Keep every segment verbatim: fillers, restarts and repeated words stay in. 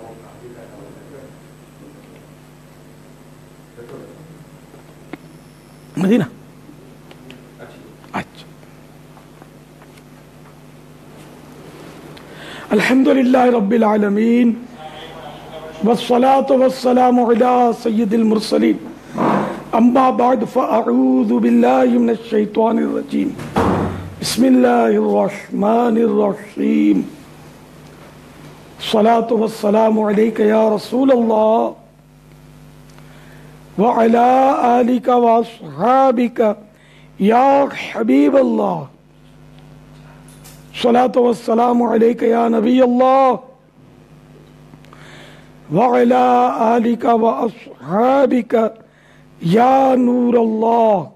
مدینہ. اچھا. الحمدللہ رب العالمین والصلاة والسلام علی سید المرسلین اما بعد فاعوذ باللہ من الشیطان الرجیم بسم اللہ الرحمن الرحیم الصلاة والسلام علیک یا رسول اللہ وعلى آلك وأصحابك يا حبيب الله الصلاة والسلام عليك يا نبي الله وعلى آلك وأصحابك يا نور الله.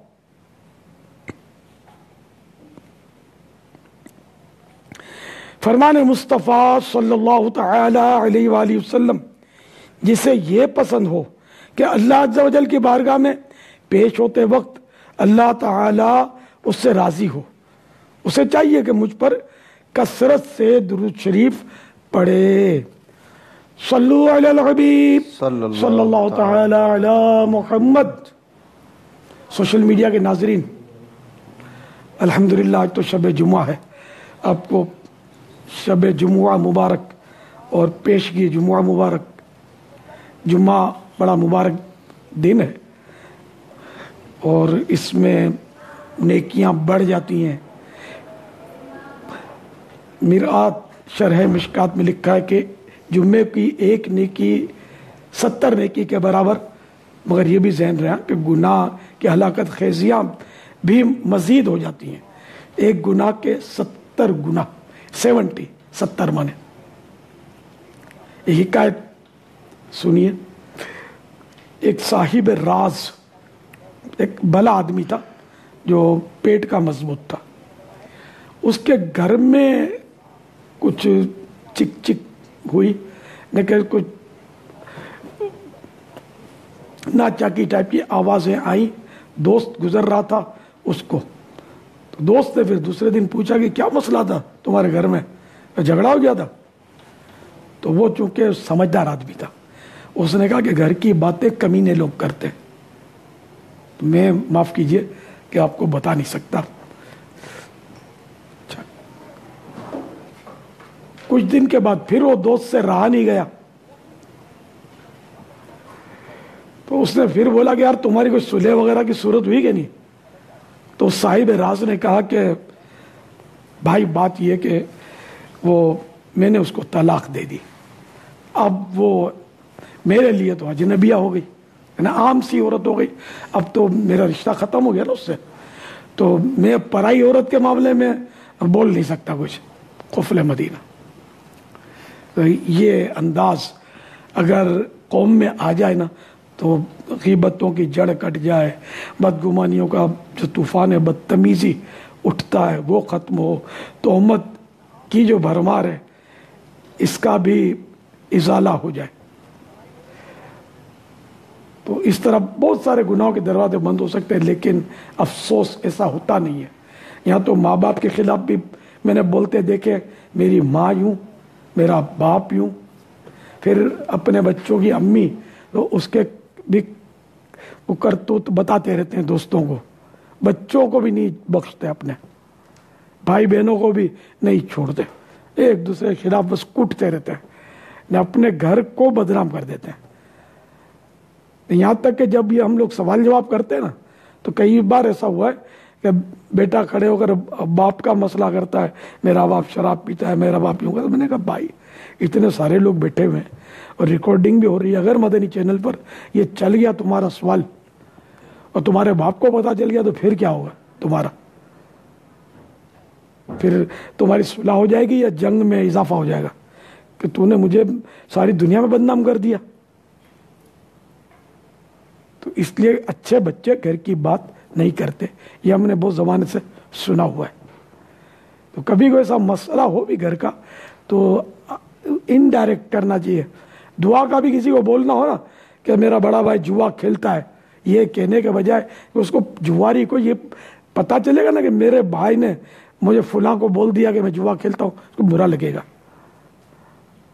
فرمان مصطفیٰ صلی اللہ تعالی علیہ وآلہ وسلم جسے یہ پسند ہو کہ اللہ عز و جل کی بارگاہ میں پیش ہوتے وقت اللہ تعالیٰ اس سے راضی ہو، اسے چاہیے کہ مجھ پر کثرت سے درود شریف پڑھے. صلو علی الحبیب صلی اللہ تعالی علی محمد. سوشل میڈیا کے ناظرین، الحمدللہ آج تو شب جمعہ ہے، آپ کو شب جمعہ مبارک اور پیشگی جمعہ مبارک. جمعہ بڑا مبارک دن ہے اور اس میں نیکیاں بڑھ جاتی ہیں. مرآت شرح مشکات میں لکھا ہے کہ جمعے کی ایک نیکی ستر نیکی کے برابر، مگر یہ بھی ذہن رہا کہ گناہ کی ہلاکت خیزیاں بھی مزید ہو جاتی ہیں. ایک گناہ کے ستر گناہ، سیونٹی ستر مانے. یہ حکایت سنیے. ایک صاحب راز، ایک بھلا آدمی تھا جو پیٹ کا مضبوط تھا. اس کے گھر میں کچھ چک چک ہوئی، لیکن کچھ ناچاکی ٹائپ کی آوازیں آئیں. دوست گزر رہا تھا اس کو، تو دوست نے پھر دوسرے دن پوچھا کہ کیا مسئلہ تھا تمہارے گھر میں، جھگڑا ہو گیا تھا؟ تو وہ چونکہ سمجھدار آدمی تھا، اس نے کہا کہ گھر کی باتیں کمینے لوگ کرتے ہیں، تو میں معاف کیجئے کہ آپ کو بتا نہیں سکتا. کچھ دن کے بعد پھر وہ دوست سے رہا نہیں گیا، تو اس نے پھر بولا کہ یار تمہاری کوئی صلح وغیرہ کی صورت ہوئی کہ نہیں؟ تو صاحب راز نے کہا کہ بھائی بات یہ کہ وہ میں نے اس کو طلاق دے دی. اب وہ میرے لیے تو اجنبیہ ہو گئی، عام سی عورت ہو گئی. اب تو میرا رشتہ ختم ہو گیا نا اس سے، تو میں پرائی عورت کے معاملے میں بول نہیں سکتا کچھ. قفل مدینہ. تو یہ انداز اگر قوم میں آ جائے نا تو غیبتوں کی جڑ کٹ جائے، بدگمانیوں کا جو طوفان بدتمیزی اٹھتا ہے وہ ختم ہو، تہمت کی جو بھرمار ہے اس کا بھی ازالہ ہو جائے. تو اس طرح بہت سارے گناہوں کے دروازے بند ہو سکتے ہیں، لیکن افسوس ایسا ہوتا نہیں ہے. یہاں تو ماں باپ کے خلاف بھی میں نے بولتے دیکھے، میری ماں یوں، میرا باپ یوں. پھر اپنے بچوں کی امی تو اس کے بھی وہ کرتوت بتاتے رہتے ہیں دوستوں کو. بچوں کو بھی نہیں بخشتے، اپنے بھائی بہنوں کو بھی نہیں چھوڑتے، ایک دوسرے کے خلاف بس کوٹتے رہتے ہیں، اپنے گھر کو بدنام کر دیتے ہیں. یہاں تک کہ جب یہ ہم لوگ سوال جواب کرتے ہیں نا تو کئی بار ایسا ہوا ہے کہ بیٹا کھڑے ہو کر باپ کا مسئلہ کرتا ہے، میرا باپ شراب پیتا ہے، میرا باپ یوں کرتا ہے. میں نے کہا بھائی اتنے سارے لوگ بیٹھے ہوئے ہیں اور ریکارڈنگ بھی ہو رہی ہے، اگر مدنی چینل پر یہ چل گیا تمہارا سوال اور تمہارے باپ کو پتا چل گیا تو پھر کیا ہوگا تمہارا؟ پھر تمہاری صلح ہو جائے گی یا جنگ میں اضافہ ہو جائے گا کہ تو نے مجھے ساری دنیا میں بدنام کر دیا. تو اس لیے اچھے بچے گھر کی بات نہیں کرتے، یہ ہم نے بہت زمانے سے سنا ہوا ہے. تو کبھی کوئی ایسا مسئلہ ہو بھی گھر کا تو انڈائریکٹ کرنا چاہیے. دعا کا بھی کسی کو بولنا ہو نا کہ میرا بڑا بھائی جوا کھیلتا ہے، یہ کہنے کے بجائے کہ اس کو جواری کو یہ پتا چلے گا نا کہ میرے بھائی نے مجھے فلاں کو بول دیا کہ میں جوا کھیلتا ہوں، اس کو برا لگے گا. تو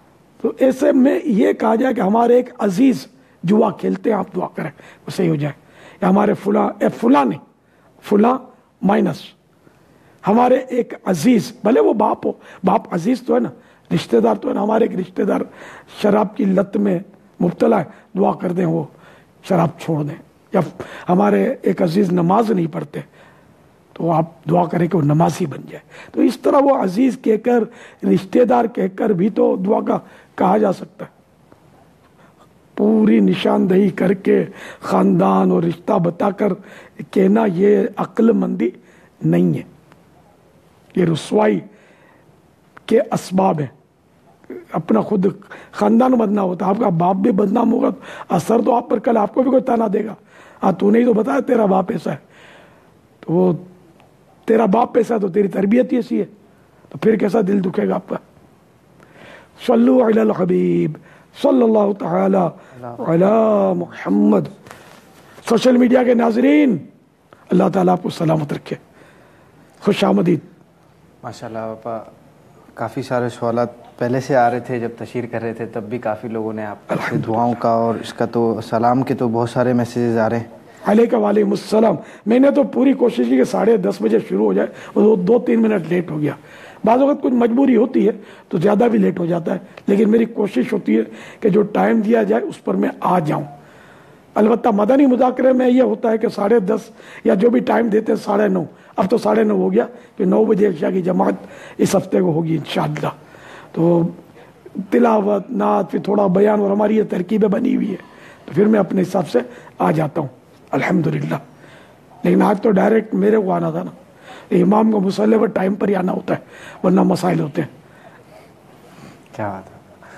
تو ایسے میں یہ کہا جائے کہ ہمارے ایک عزیز جوا کھیلتے ہیں، آپ دعا کریں وہ صحیح ہو جائے، یا ہمارے فلاں اے فلاں نہیں فلاں مائنس ہمارے ایک عزیز، بھلے وہ باپ ہو، باپ عزیز تو ہے نا، رشتہ دار تو ہے نا، ہمارے ایک رشتہ دار شراب کی لت میں مبتلا ہے، دعا کر دیں وہ شراب چھوڑ دیں، یا ہمارے ایک عزیز نماز نہیں پڑھتے تو آپ دعا کریں کہ وہ نمازی بن جائے۔ تو اس طرح وہ عزیز کہہ کر، رشتہ دار کہہ کر بھی تو دعا کا کہا جا سکتا ہے۔ پوری نشاندہی کر کے خاندان اور رشتہ بتا کر کہنا یہ عقل مندی نہیں ہے، یہ رسوائی کے اسباب ہیں۔ اپنا خود خاندان بدنام ہوتا ہے، آپ کا باپ بھی بدنام ہوگا تو اثر تو آپ پر کل آپ کو بھی کوئی تانا دے گا، ہاں تو نے ہی تو بتایا تیرا باپ ایسا ہے، تو وہ تیرا باپ ایسا تو تیری تربیت ہی ایسی ہے، تو پھر کیسا دل دکھے گا آپ کا۔ صلو علی الحبیب صلی اللہ تعالی علی محمد۔ سوشل میڈیا کے ناظرین، اللہ تعالیٰ آپ کو سلامت رکھے، خوش آمدید۔ ماشاءاللہ پاپا، کافی سارے سوالات پہلے سے آ رہے تھے، جب تشہیر کر رہے تھے تب بھی کافی لوگوں نے آپ سے دعاؤں کا اور اس کا تو سلام کے تو بہت سارے میسیجز آ رہے ہیں۔ علیکم وعلیکم السلام۔ میں نے تو پوری کوشش کی کہ ساڑھے دس بجے شروع ہو جائے، اور دو تین منٹ لیٹ ہو گیا، بعض وقت کچھ مجبوری ہوتی ہے تو زیادہ بھی لیٹ ہو جاتا ہے، لیکن میری کوشش ہوتی ہے کہ جو ٹائم دیا جائے اس پر میں آ جاؤں۔ البتہ مدنی مذاکرے میں یہ ہوتا ہے کہ ساڑھے دس یا جو بھی ٹائم دیتے ہیں ساڑھے نو، اب تو ساڑھے نو ہو گیا کہ نو بجے عشاء کی جماعت اس ہفتے کو ہوگی انشاءاللہ، تو تلاوت نعت پھر تھوڑا بیان اور ہماری یہ ترکیبیں بنی ہوئی ہے، تو پھر میں اپنے حساب سے آ جاتا ہوں الحمدللہ۔ لیکن آج تو ڈائریکٹ میرے کو آنا تھا نا، امام کو مصلی پر ٹائم پر ہی آنا ہوتا ہے، ورنہ مسائل ہوتے ہیں۔ کیا بات ہے۔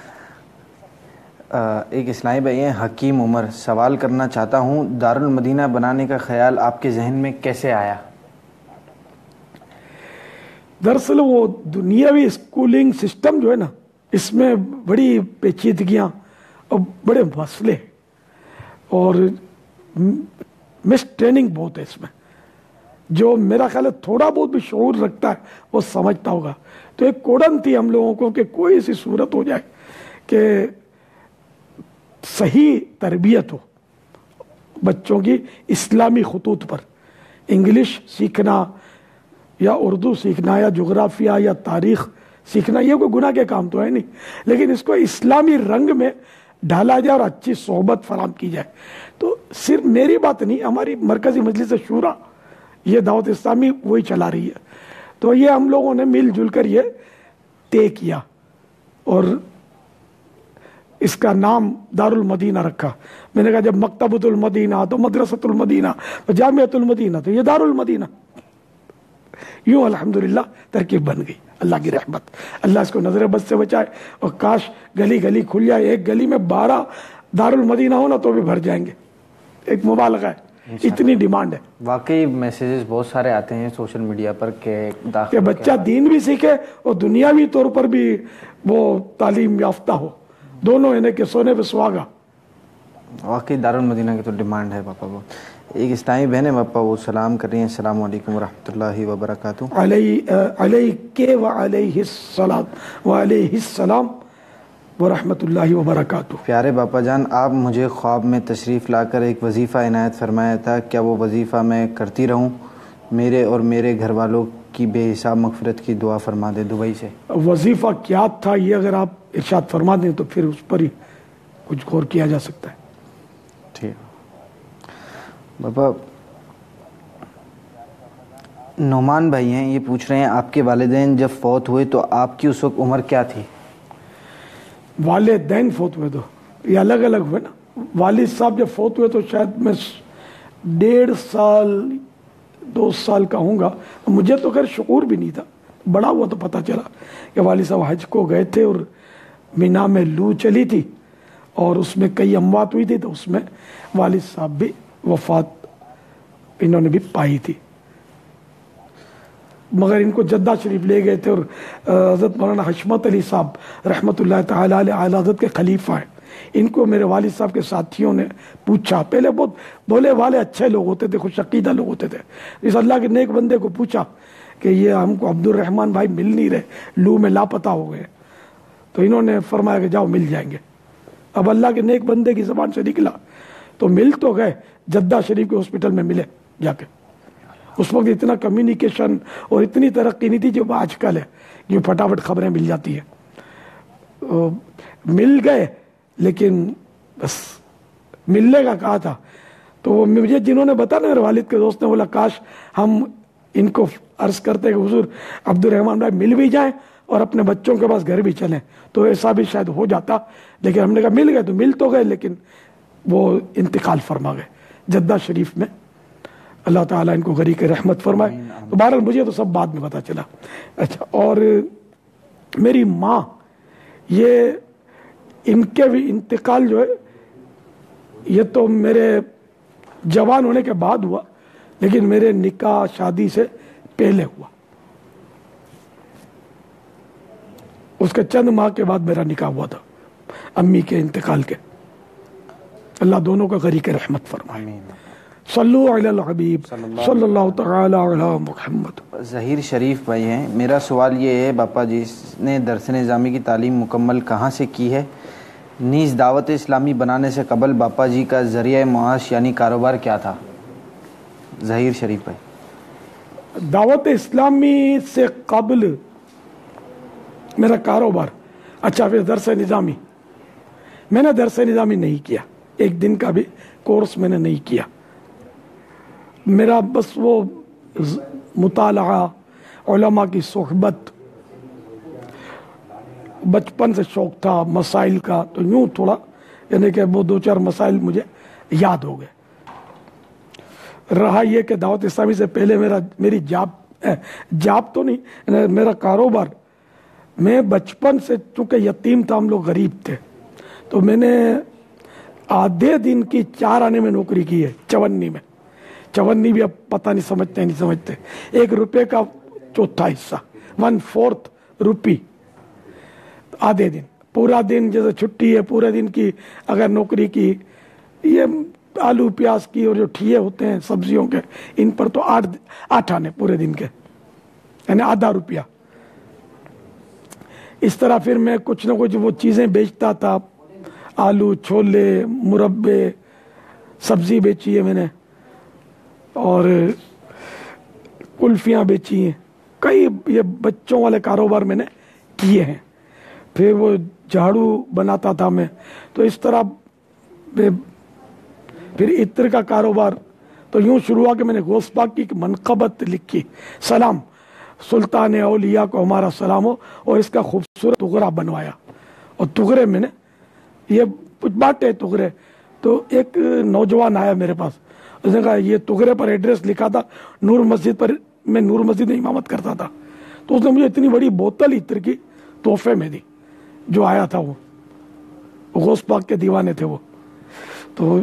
ایک اسلامی بھائی ہیں حکیم عمر، سوال کرنا چاہتا ہوں، دارالمدینہ بنانے کا خیال آپ کے ذہن میں کیسے آیا؟ دراصل وہ دنیاوی اسکولنگ سسٹم جو ہے نا، اس میں بڑی پیچیدگیاں اور بڑے مسئلے اور مس ٹریننگ بہت ہے اس میں، جو میرا خیال ہے تھوڑا بہت بھی شعور رکھتا ہے وہ سمجھتا ہوگا۔ تو ایک کوڑن تھی ہم لوگوں کو کہ کوئی ایسی صورت ہو جائے کہ صحیح تربیت ہو بچوں کی اسلامی خطوط پر، انگلش سیکھنا یا اردو سیکھنا یا جغرافیہ یا تاریخ سیکھنا یہ کوئی گناہ کے کام تو ہے نہیں، لیکن اس کو اسلامی رنگ میں ڈالا جائے اور اچھی صحبت فراہم کی جائے۔ تو صرف میری بات نہیں، ہماری مرکزی مجلس شورا یہ دعوت اسلامی وہی چلا رہی ہے، تو یہ ہم لوگوں نے مل جل کر یہ طے کیا اور اس کا نام دارالمدینہ رکھا۔ میں نے کہا جب مکتبۃ المدینہ تو مدرسۃ المدینہ تو جامعۃ المدینہ تو یہ دارالمدینہ، یوں الحمدللہ ترکیب بن گئی۔ اللہ کی رحمت، اللہ اس کو نظر بد سے بچائے، اور کاش گلی گلی کھل جائے، ایک گلی میں بارہ دارالمدینہ ہونا تو بھی بھر جائیں گے، ایک مبالغہ ہے، اتنی ڈیمانڈ ہے۔ واقعی میسیجز بہت سارے آتے ہیں سوشل میڈیا پر کہ کہ بچہ دین بھی سیکھے اور دنیاوی طور پر بھی وہ تعلیم یافتہ ہو، دونوں انہیں کہ سونے پہ سہاگا۔ واقعی دارالمدینہ کی تو ڈیمانڈ ہے پاپا وہ۔ ایک اسلامی بہن ہے پاپا، وہ سلام کر رہی ہیں، السلام علیکم ورحمۃ اللہ وبرکاتہ۔ علیہ وعلیہ السلام وعلیہ السلام ورحمۃ اللہ وبرکاتہ۔ پیارے باپا جان، آپ مجھے خواب میں تشریف لا کر ایک وظیفہ عنایت فرمایا تھا، کیا وہ وظیفہ میں کرتی رہوں؟ میرے اور میرے گھر والوں کی بے حساب مغفرت کی دعا فرما دے۔ دبئی سے۔ وظیفہ کیا تھا یہ اگر آپ ارشاد فرما دیں تو پھر اس پر ہی کچھ غور کیا جا سکتا ہے۔ ٹھیک بابا، نعمان بھائی ہیں، یہ پوچھ رہے ہیں آپ کے والدین جب فوت ہوئے تو آپ کی اس وقت عمر کیا تھی؟ والدین فوت ہوئے تو یہ الگ الگ ہوئے نا، والد صاحب جب فوت ہوئے تو شاید میں ڈیڑھ سال دو سال کا ہوں گا، مجھے تو خیر شعور بھی نہیں تھا، بڑا ہوا تو پتہ چلا کہ والد صاحب حج کو گئے تھے اور مینا میں لو چلی تھی اور اس میں کئی اموات ہوئی تھی، تو اس میں والد صاحب بھی وفات انہوں نے بھی پائی تھی، مگر ان کو جدہ شریف لے گئے تھے اور حضرت مولانا حشمت علی صاحب رحمۃ اللہ تعالی علیہ اعلی حضرت کے خلیفہ ہیں، ان کو میرے والد صاحب کے ساتھیوں نے پوچھا، پہلے بہت بولے والے اچھے لوگ ہوتے تھے، خوش عقیدہ لوگ ہوتے تھے، اس اللہ کے نیک بندے کو پوچھا کہ یہ ہم کو عبد الرحمن بھائی مل نہیں رہے، لو میں لاپتہ ہو گئے، تو انہوں نے فرمایا کہ جاؤ مل جائیں گے. اب اللہ کے نیک بندے کی زبان سے نکلا تو مل تو گئے, جدہ شریف کے ہاسپٹل میں ملے جا کے. اس وقت اتنا کمیونیکیشن اور اتنی ترقی نہیں تھی جو آج کل ہے, جو پھٹافٹ خبریں مل جاتی ہیں. مل گئے لیکن بس ملنے کا کہا تھا. تو وہ مجھے جنہوں نے بتایا نا, میرے والد کے دوست نے بولا کاش ہم ان کو عرض کرتے کہ حضور عبد الرحمن بھائی مل بھی جائیں اور اپنے بچوں کے پاس گھر بھی چلیں, تو ایسا بھی شاید ہو جاتا. لیکن ہم نے کہا مل گئے تو مل تو گئے, لیکن وہ انتقال فرما گئے جدہ شریف میں. اللہ تعالیٰ ان کو غریق رحمت فرمائے. تو بہرحال مجھے تو سب بعد میں پتا چلا. اچھا, اور میری ماں, یہ ان کے بھی انتقال جو ہے یہ تو میرے جوان ہونے کے بعد ہوا, لیکن میرے نکاح شادی سے پہلے ہوا. اس کے چند ماہ کے بعد میرا نکاح ہوا تھا امی کے انتقال کے. اللہ دونوں کا غریق رحمت فرمائے. صلو علی الحبیب صلی اللہ تعالی علی محمد. ظہیر شریف بھائی ہیں, میرا سوال یہ ہے باپا جی نے درس نظامی کی تعلیم مکمل کہاں سے کی ہے؟ نیز دعوت اسلامی بنانے سے قبل باپا جی کا ذریعہ معاش یعنی کاروبار کیا تھا؟ ظہیر شریف بھائی. دعوت اسلامی سے قبل میرا کاروبار, اچھا پھر درس نظامی, میں نے درس نظامی نہیں کیا, ایک دن کا بھی کورس میں نے نہیں کیا. میرا بس وہ مطالعہ, علماء کی صحبت, بچپن سے شوق تھا مسائل کا, تو یوں تھوڑا یعنی کہ وہ دو چار مسائل مجھے یاد ہو گئے. رہا یہ کہ دعوت اسلامی سے پہلے میرا میری جاب جاب تو نہیں, میرا کاروبار, میں بچپن سے چونکہ یتیم تھا, ہم لوگ غریب تھے, تو میں نے آدھے دن کی چار آنے میں نوکری کی ہے چونی میں. چونی بھی اب پتہ نہیں سمجھتے نہیں سمجھتے ایک روپے کا چوتھا حصہ, ون فورتھ روپی آدھے دن. پورا دن جیسے چھٹی ہے پورے دن کی اگر نوکری کی, یہ آلو پیاز کی اور جو ٹھیے ہوتے ہیں سبزیوں کے, ان پر تو آٹھ آٹھ آنے پورے دن کے, یعنی آدھا روپیہ. اس طرح پھر میں کچھ نہ کچھ وہ چیزیں بیچتا تھا, آلو چھولے مربے, سبزی بیچی ہے میں نے, اور کلفیاں بیچی ہیں, کئی یہ بچوں والے کاروبار میں نے کیے ہیں. پھر وہ جھاڑو بناتا تھا میں, تو اس طرح پھر عطر کا کاروبار. تو یوں شروع ہوا کہ میں نے غوث پاک کی منقبت لکھی, سلام سلطان اولیاء کو ہمارا سلام ہو, اور اس کا خوبصورت تغرا بنوایا. اور تغرے میں نے یہ کچھ بانٹے تغرے. تو ایک نوجوان آیا میرے پاس, اس نے کہا یہ تغرے پر ایڈریس لکھا تھا نور مسجد پر, میں نور مسجد میں امامت کرتا تھا. تو اس نے مجھے اتنی بڑی بوتل عطر کی تحفے میں دی, جو آیا تھا وہ غوث پاک کے دیوانے تھے وہ. تو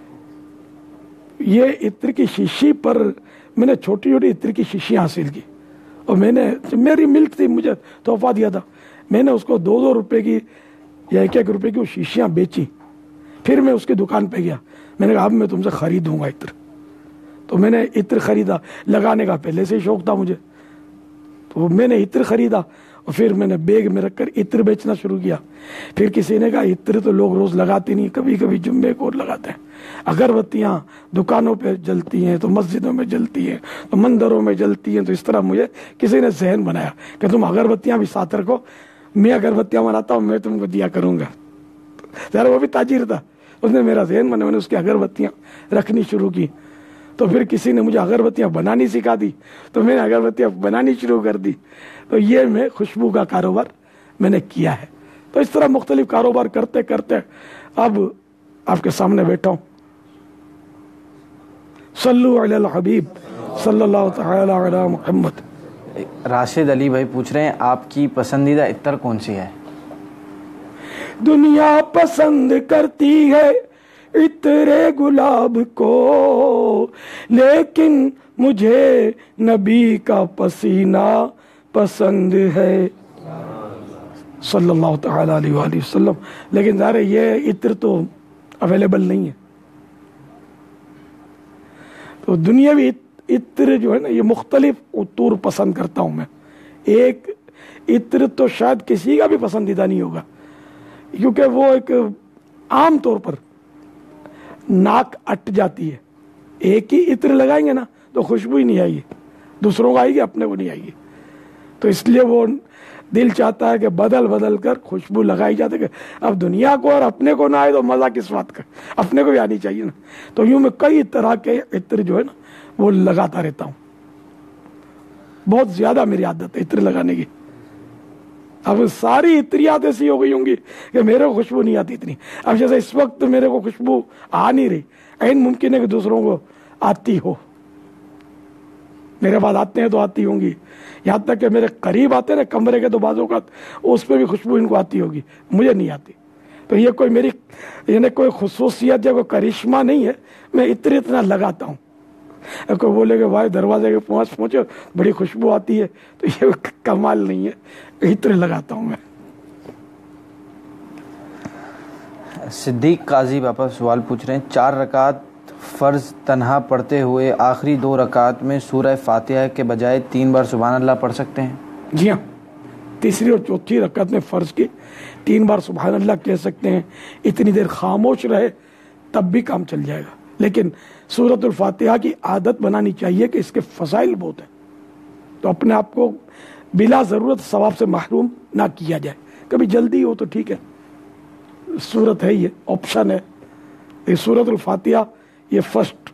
یہ عطر کی شیشی پر میں نے چھوٹی چھوٹی عطر کی شیشیاں حاصل کی, اور میں نے, میری ملک تھی مجھے تحفہ دیا تھا, میں نے اس کو دو دو روپے کی یا ایک ایک روپے کی وہ شیشیاں بیچی. پھر میں اس کی دکان پہ گیا, میں نے کہا اب میں تم سے خریدوں گا عطر. تو میں نے عطر خریدا, لگانے کا پہلے سے ہی شوق تھا مجھے, تو میں نے عطر خریدا, اور پھر میں نے بیگ میں رکھ کر عطر بیچنا شروع کیا. پھر کسی نے کہا عطر تو لوگ روز لگاتے نہیں, کبھی کبھی جمعے کو لگاتے ہیں. اگربتیاں دکانوں پہ جلتی ہیں, تو مسجدوں میں جلتی ہیں, تو مندروں میں جلتی ہیں. تو اس طرح مجھے کسی نے ذہن بنایا کہ تم اگربتیاں بھی ساتھ رکھو, میں اگربتیاں بناتا ہوں, میں تم کو دیا کروں گا. ذرا وہ بھی تاجر تھا, اس نے میرا ذہن بنا, میں نے اس کی اگربتیاں رکھنی شروع کی. تو پھر کسی نے مجھے اگربتیاں بنانی سکھا دی, تو میں نے اگربتیاں بنانی شروع کر دی. تو یہ میں خوشبو کا کاروبار میں نے کیا ہے. تو اس طرح مختلف کاروبار کرتے کرتے اب آپ کے سامنے بیٹھا ہوں. صلو علی الحبیب صلی اللہ تعالی علی محمد. راشد علی بھائی پوچھ رہے ہیں آپ کی پسندیدہ عطر کون سی ہے؟ دنیا پسند کرتی ہے عطر گلاب کو, لیکن مجھے نبی کا پسینہ پسند ہے صلی اللہ تعالی علیہ وآلہ وسلم. لیکن ظاہر یہ عطر تو اویلیبل نہیں ہے. تو دنیاوی عطر جو ہے نا, یہ مختلف عطور پسند کرتا ہوں میں. ایک عطر تو شاید کسی کا بھی پسندیدہ نہیں ہوگا، کیونکہ وہ ایک عام طور پر ناک اٹ جاتی ہے، ایک ہی عطر لگائیں گے نا تو خوشبو ہی نہیں آئے گی، دوسروں کو آئے گی، اپنے کو نہیں آئے گی. تو اس لیے وہ دل چاہتا ہے کہ بدل بدل کر خوشبو لگائی جاتی ہے. اب دنیا کو اور اپنے کو نہ آئے تو مزہ کس بات کا، اپنے کو بھی آنی چاہیے نا. تو یوں میں کئی طرح کے عطر جو ہے نا وہ لگاتا رہتا ہوں. بہت زیادہ میری عادت ہے عطر لگانے کی. اب ساری عطریات ایسی ہو گئی ہوں گی کہ میرے کو خوشبو نہیں آتی اتنی. اب جیسے اس وقت میرے کو خوشبو آ نہیں رہی، عین ممکن ہے کہ دوسروں کو آتی ہو، میرے پاس آتے ہیں تو آتی ہوں گی. یہاں تک کہ میرے قریب آتے ہیں نا کمرے کے تو بعض اوقات اس پہ بھی خوشبو ان کو آتی ہوگی، مجھے نہیں آتی. تو یہ کوئی میری یعنی کوئی خصوصیت یا کوئی کرشمہ نہیں ہے، میں عطر اتنا لگاتا ہوں. کوئی بولے کہ بھائی دروازے کے پاس پہنچو بڑی خوشبو آتی ہے، تو یہ کمال نہیں ہے، عطر لگاتا ہوں میں. صدیق قاضی باپا سوال پوچھ رہے ہیں، چار رکعت فرض تنہا پڑھتے ہوئے آخری دو رکعت میں سورہ فاتحہ کے بجائے تین بار سبحان اللہ پڑھ سکتے ہیں؟ جی ہاں، تیسری اور چوتھی رکعت میں فرض کی تین بار سبحان اللہ کہہ سکتے ہیں. اتنی دیر خاموش رہے تب بھی کام چل جائے گا، لیکن سورۃ الفاتحہ کی عادت بنانی چاہیے کہ اس کے فضائل بہت ہیں، تو اپنے آپ کو بلا ضرورت ثواب سے محروم نہ کیا جائے. کبھی جلدی ہو تو ٹھیک ہے، سورت ہے، یہ آپشن ہے. یہ سورۃ الفاتحہ یہ فرسٹ.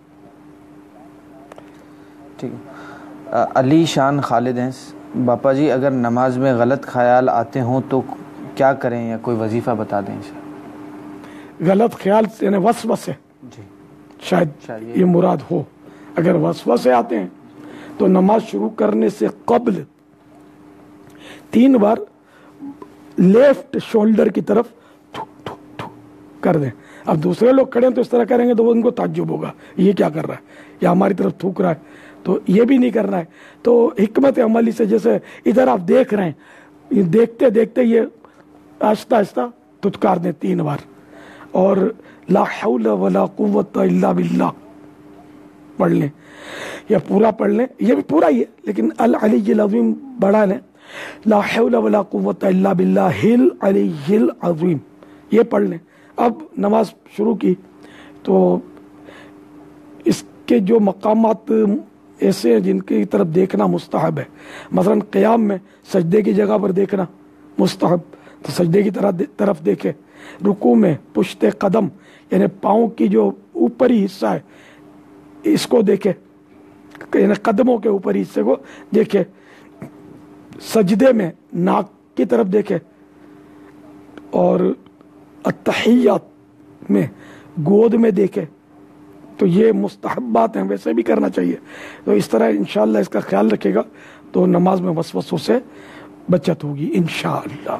ٹھیک ہے. علی شان خالد ہیں، باپا جی اگر نماز میں غلط خیال آتے ہوں تو کیا کریں، یا کوئی وظیفہ بتا دیں. غلط خیال یعنی وسوسے، جی شاید یہ مراد ہو. اگر وسوسے آتے ہیں تو نماز شروع کرنے سے قبل تین بار لیفٹ شولڈر کی طرف تھو تھو تھو کر دیں. اب دوسرے لوگ کھڑے ہیں تو اس طرح کریں گے تو ان کو تعجب ہوگا، یہ کیا کر رہا ہے، یا ہماری طرف تھوک رہا ہے. تو یہ بھی نہیں کرنا ہے. تو حکمت عملی سے جیسے ادھر آپ دیکھ رہے ہیں، دیکھتے دیکھتے یہ آہستہ آہستہ تھتکار دیں تین بار، اور لا حول ولا قوت الا باللہ پڑھ لیں، یا پورا پڑھ لیں. یہ بھی پورا ہی ہے لیکن العلی العظیم بڑھا لیں. لا حول ولا قوت الا باللہ العلی العظیم یہ پڑھ لیں. اب نماز شروع کی تو اس کے جو مقامات ایسے ہیں جن کی طرف دیکھنا مستحب ہے. مثلا قیام میں سجدے کی جگہ پر دیکھنا مستحب، تو سجدے کی طرف دیکھے. رکوع میں پشت قدم یعنی پاؤں کی جو اوپری حصہ ہے اس کو دیکھے، یعنی قدموں کے اوپری حصے کو دیکھے. سجدے میں ناک کی طرف دیکھے، اور التحیات میں گود میں دیکھے. تو یہ مستحبات ہیں، ویسے بھی کرنا چاہیے. تو اس طرح انشاءاللہ اس کا خیال رکھے گا تو نماز میں وسوسوں سے بچت ہوگی انشاءاللہ.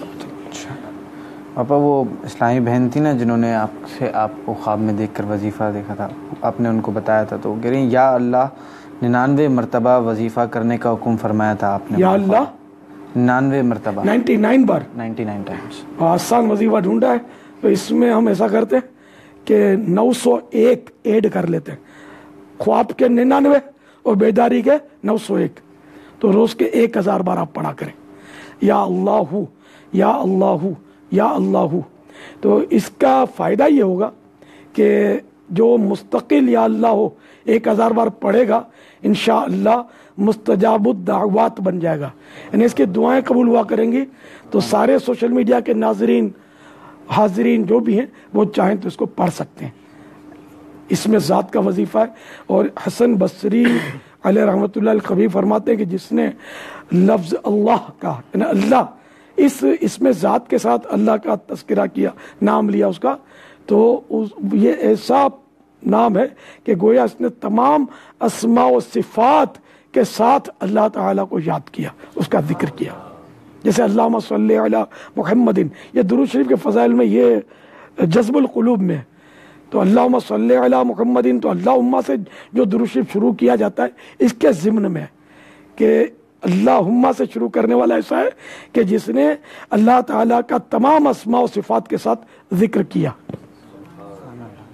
پاپا وہ اسلامی بہن تھی نا جنہوں نے آپ سے آپ کو خواب میں دیکھ کر وظیفہ دیکھا تھا، آپ نے ان کو بتایا تھا، تو وہ کہہ رہی ہیں یا اللہ ننانوے مرتبہ وظیفہ کرنے کا حکم فرمایا تھا آپ نے. یا اللہ ننانوے مرتبہ، نائنٹی نائن بار، نائنٹی نائن ٹائمز. آسان وظیفہ ڈھونڈا ہے تو اس میں ہم ایسا کرتے ہیں کہ نو سو ایک ایڈ کر لیتے ہیں. خواب کے ننانوے اور بیداری کے نو سو ایک، تو روز کے ایک ہزار بار آپ پڑھا کریں یا اللہ یا اللہ یا اللہ. تو اس کا فائدہ یہ ہوگا کہ جو مستقل یا اللہ ہو ایک ہزار بار پڑھے گا انشاءاللہ مستجاب الدعوات بن جائے گا، یعنی اس کی دعائیں قبول ہوا کریں گی. تو سارے سوشل میڈیا کے ناظرین حاضرین جو بھی ہیں وہ چاہیں تو اس کو پڑھ سکتے ہیں. اس میں ذات کا وظیفہ ہے. اور حسن بصری علیہ رحمۃ اللہ الخبیر فرماتے ہیں کہ جس نے لفظ اللہ کا یعنی اللہ اس اس میں ذات کے ساتھ اللہ کا تذکرہ کیا، نام لیا اس کا، تو یہ ایسا نام ہے کہ گویا اس نے تمام اسماء و صفات کے ساتھ اللہ تعالیٰ کو یاد کیا، اس کا ذکر کیا. جیسے اللہم صلی علی محمد، یہ درود شریف کے فضائل میں یہ جذب القلوب میں ہے. تو اللہم صلی علی محمد، تو اللہم سے جو درود شریف شروع کیا جاتا ہے اس کے ضمن میں ہے کہ اللہم سے شروع کرنے والا ایسا ہے کہ جس نے اللہ تعالیٰ کا تمام اسماء و صفات کے ساتھ ذکر کیا.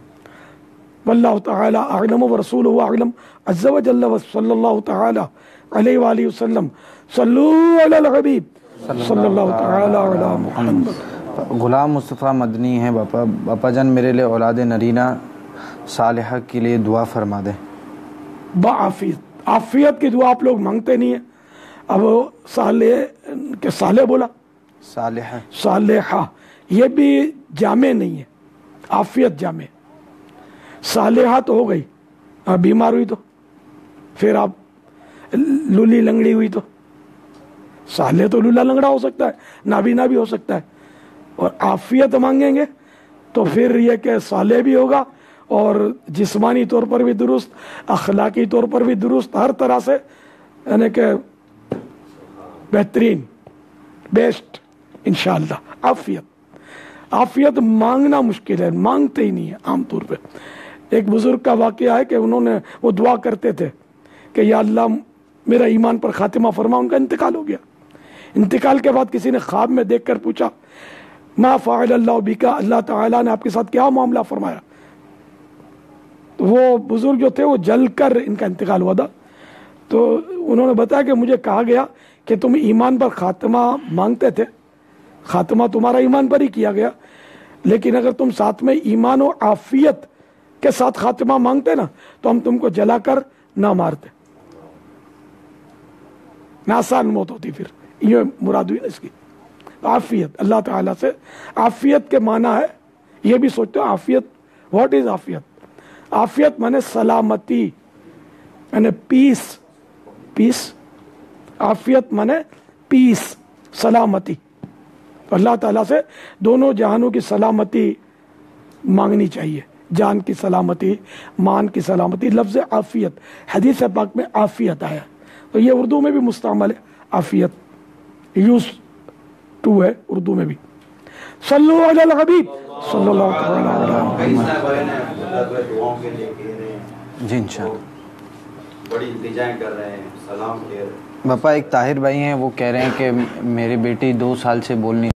واللہ تعالی اعلم ورسولہ اعلم عز وجل وصلی اللہ تعالی علیہ وآلہ وسلم صلو علی الحبیب صلی اللہ تعالی علی محمد۔ غلام مصطفیٰ مدنی ہیں باپا باپا جان میرے لیے اولاد نرینہ صالحہ کے لیے دعا فرما دیں۔ بعافیت، عافیت کی دعا آپ لوگ مانگتے نہیں ہیں۔ اب صالح کہ صالح بولا، صالحہ صالحہ یہ بھی جامع نہیں ہے، عافیت جامع، صالحہ تو ہو گئی، بیمار ہوئی تو، پھر آپ لولی لنگڑی ہوئی تو، صالح تو لولا لنگڑا ہو سکتا ہے، نابینا بھی ہو سکتا ہے، اور عافیت مانگیں گے تو پھر یہ کہ صالح بھی ہوگا اور جسمانی طور پر بھی درست، اخلاقی طور پر بھی درست، ہر طرح سے یعنی کہ بہترین، بیسٹ انشاءاللہ۔ عافیت، عافیت مانگنا مشکل ہے، مانگتے ہی نہیں ہے عام طور پہ۔ ایک بزرگ کا واقعہ ہے کہ انہوں نے وہ دعا کرتے تھے کہ یا اللہ میرا ایمان پر خاتمہ فرما، ان کا انتقال ہو گیا۔ انتقال کے بعد کسی نے خواب میں دیکھ کر پوچھا ما فعل اللہ بکا، اللہ تعالیٰ نے آپ کے ساتھ کیا معاملہ فرمایا؟ تو وہ بزرگ جو تھے وہ جل کر ان کا انتقال ہوا تھا، تو انہوں نے بتایا کہ مجھے کہا گیا کہ تم ایمان پر خاتمہ مانگتے تھے، خاتمہ تمہارا ایمان پر ہی کیا گیا، لیکن اگر تم ساتھ میں ایمان و عافیت کے ساتھ خاتمہ مانگتے نا تو ہم تم کو جلا کر نہ مارتے، نہ آسان موت ہوتی۔ پھر یہ مراد ہوئی نا اس کی عافیت، اللہ تعالیٰ سے عافیت کے معنی ہے، یہ بھی سوچتے ہو عافیت، واٹ از عافیت؟ عافیت مانے سلامتی، مانے پیس، پیس، عافیت مانے پیس، سلامتی۔ تو اللہ تعالیٰ سے دونوں جہانوں کی سلامتی مانگنی چاہیے، جان کی سلامتی، مان کی سلامتی۔ لفظ عافیت حدیث پاک میں عافیت آیا، تو یہ اردو میں بھی مستعمل ہے، عافیت یوز ٹو ہے اردو میں بھی۔ صلو علی الحبیب صلی اللہ تعالی علیہ وسلم۔ جی انشاءاللہ بڑی التجائیں کر رہے ہیں، سلام کہہ رہے ہیں۔ باپا ایک طاہر بھائی ہیں، وہ کہہ رہے ہیں کہ میری بیٹی دو سال سے بول نہیں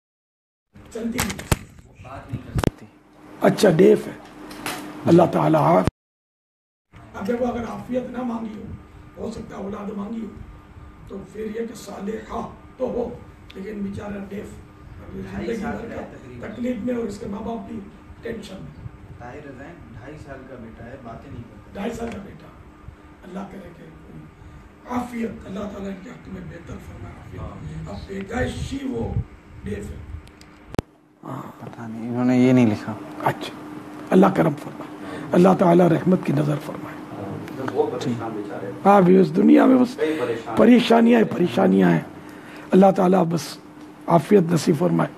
اچھا ڈیف ہے، اللہ تعالیٰ۔ اب دیکھو اگر عافیت نہ مانگی ہو، ہو سکتا ہے اولاد مانگی ہو، تو پھر یہ کہ صالحہ تو ہو، لیکن بیچارہ ڈیف، زندگی بھر کا تکلیف میں، اور اس کے ماں باپ بھی ٹینشن میں۔ طاہر رضائن ڈھائی سال کا بیٹا ہے، باتیں نہیں کرتا، ڈھائی سال کا بیٹا، اللہ کرے کہ عافیت، اللہ تعالیٰ ان کے حق میں بہتر فرمائے عافیت۔ اب پیدائشی وہ ڈیف ہے، پتہ نہیں انہوں نے یہ نہیں لکھا۔ اچھا اللہ کرم فرمائے، اللہ تعالیٰ رحمت کی نظر فرمائے۔ ہاں بھی اس دنیا میں بس پریشانیاں پریشانیاں ہیں، اللہ تعالیٰ بس عافیت نصیب فرمائے۔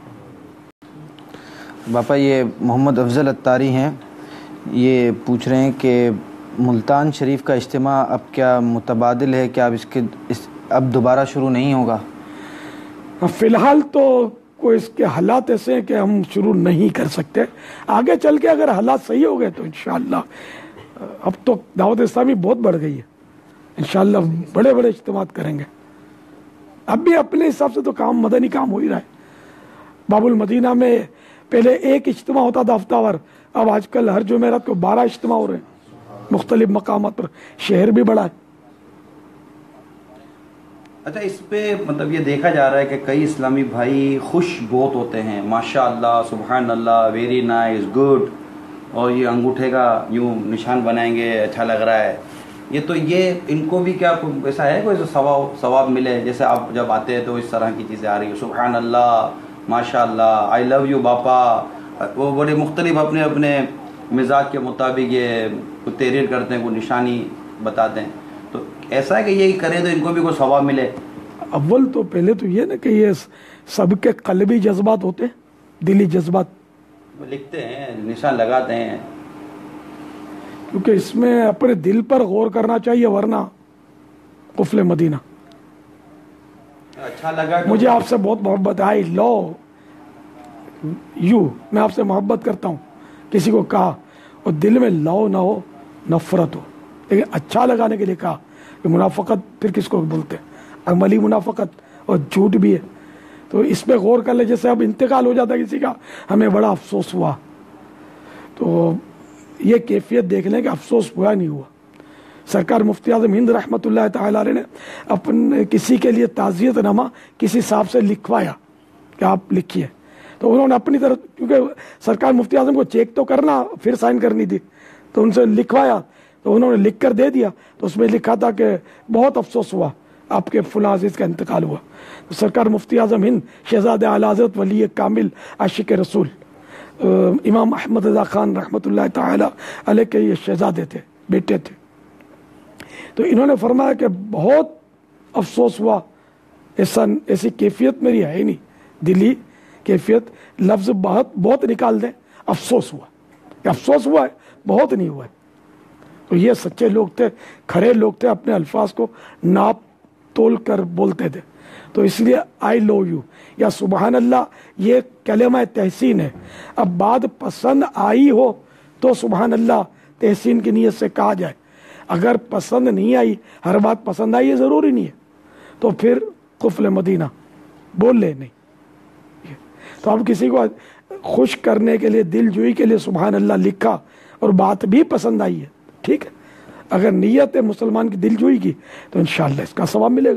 باپا یہ محمد افضل اتاری ہیں، یہ پوچھ رہے ہیں کہ ملتان شریف کا اجتماع اب کیا متبادل ہے، کیا اب اس کے اس اب دوبارہ شروع نہیں ہوگا؟ فی الحال تو کوئی اس کے حالات ایسے ہیں کہ ہم شروع نہیں کر سکتے، آگے چل کے اگر حالات صحیح ہو گئے تو انشاءاللہ۔ اب تو دعوت اسلامی بہت بڑھ گئی ہے، انشاءاللہ بڑے بڑے اجتماعات کریں گے۔ اب بھی اپنے حساب سے تو کام مدنی کام ہو ہی رہا ہے۔ باب المدینہ میں پہلے ایک اجتماع ہوتا تھا ہفتہ وار، اب آج کل ہر جمعرات کو بارہ اجتماع ہو رہے ہیں مختلف مقامات پر، شہر بھی بڑا ہے۔ اچھا اس پہ مطلب یہ دیکھا جا رہا ہے کہ کئی اسلامی بھائی خوش بہت ہوتے ہیں، ماشاء اللہ، سبحان اللہ، ویری نائس، گڈ، اور یہ انگوٹھے کا یوں نشان بنائیں گے، اچھا لگ رہا ہے۔ یہ تو یہ ان کو بھی کیا ایسا ہے کوئی ثواب ثواب ملے؟ جیسے آپ جب آتے ہیں تو اس طرح کی چیزیں آ رہی ہیں، سبحان اللہ، ماشاء اللہ، آئی لو یو باپا، وہ بڑے مختلف اپنے اپنے مزاج کے مطابق یہ تحریر کرتے ہیں، کوئی نشانی بتاتے ہیں، تو ایسا ہے کہ یہ کریں تو ان کو بھی کوئی ثواب ملے؟ اول تو پہلے تو یہ نا کہ یہ سب کے قلبی جذبات ہوتے ہیں، دلی جذبات، وہ لکھتے ہیں، نشان لگاتے ہیں، کیونکہ اس میں اپنے دل پر غور کرنا چاہیے، ورنہ قفل مدینہ۔ اچھا لگا مجھے آپ سے بہت محبت ہے، آئی لو یو، میں آپ سے محبت کرتا ہوں، کسی کو کہا اور دل میں لو نہ ہو، نفرت ہو، لیکن اچھا لگانے کے لیے کہا کہ منافقت پھر کس کو بولتے ہیں، عملی منافقت اور جھوٹ بھی ہے، تو اس پہ غور کر لے۔ جیسے اب انتقال ہو جاتا ہے کسی کا، ہمیں بڑا افسوس ہوا، تو یہ کیفیت دیکھ لیں کہ افسوس ہوا نہیں ہوا، سرکار مفتی اعظم ہند رحمۃ اللہ تعالی علیہ نے اپنے کسی کے لیے تعزیت نامہ کسی صاحب سے لکھوایا کہ آپ لکھیے، تو انہوں نے اپنی طرف، کیونکہ سرکار مفتی اعظم کو چیک تو کرنا پھر سائن کرنی تھی، تو ان سے لکھوایا، تو انہوں نے لکھ کر دے دیا، تو اس میں لکھا تھا کہ بہت افسوس ہوا آپ کے فلاں عزیز کا انتقال ہوا۔ تو سرکار مفتی اعظم ہند شہزاد اعلی حضرت ولی کامل عاشق رسول امام احمد رضا خان رحمۃ اللہ تعالی علیہ کے یہ شہزادے تھے، بیٹے تھے، تو انہوں نے فرمایا کہ بہت افسوس ہوا، ایسا ایسی کیفیت میری ہے ہی نہیں، دلی کیفیت لفظ بہت بہت نکال دیں، افسوس ہوا، کہ افسوس ہوا ہے بہت نہیں ہوا ہے۔ تو یہ سچے لوگ تھے، کھڑے لوگ تھے، اپنے الفاظ کو ناپ تول کر بولتے تھے۔ تو اس لیے آئی لو یو یا سبحان اللہ یہ کلمہ تحسین ہے۔ اب بات پسند آئی ہو تو سبحان اللہ تحسین کی نیت سے کہا جائے، اگر پسند نہیں آئی، ہر بات پسند آئی یہ ضروری نہیں ہے، تو پھر قفل مدینہ بول لے نہیں۔ تو اب کسی کو خوش کرنے کے لیے، دل جوئی کے لیے سبحان اللہ لکھا اور بات بھی پسند آئی ہے، ٹھیک ہے، اگر نیت ہے مسلمان کی دل جوئی کی تو انشاءاللہ اس کا ثواب ملے گا۔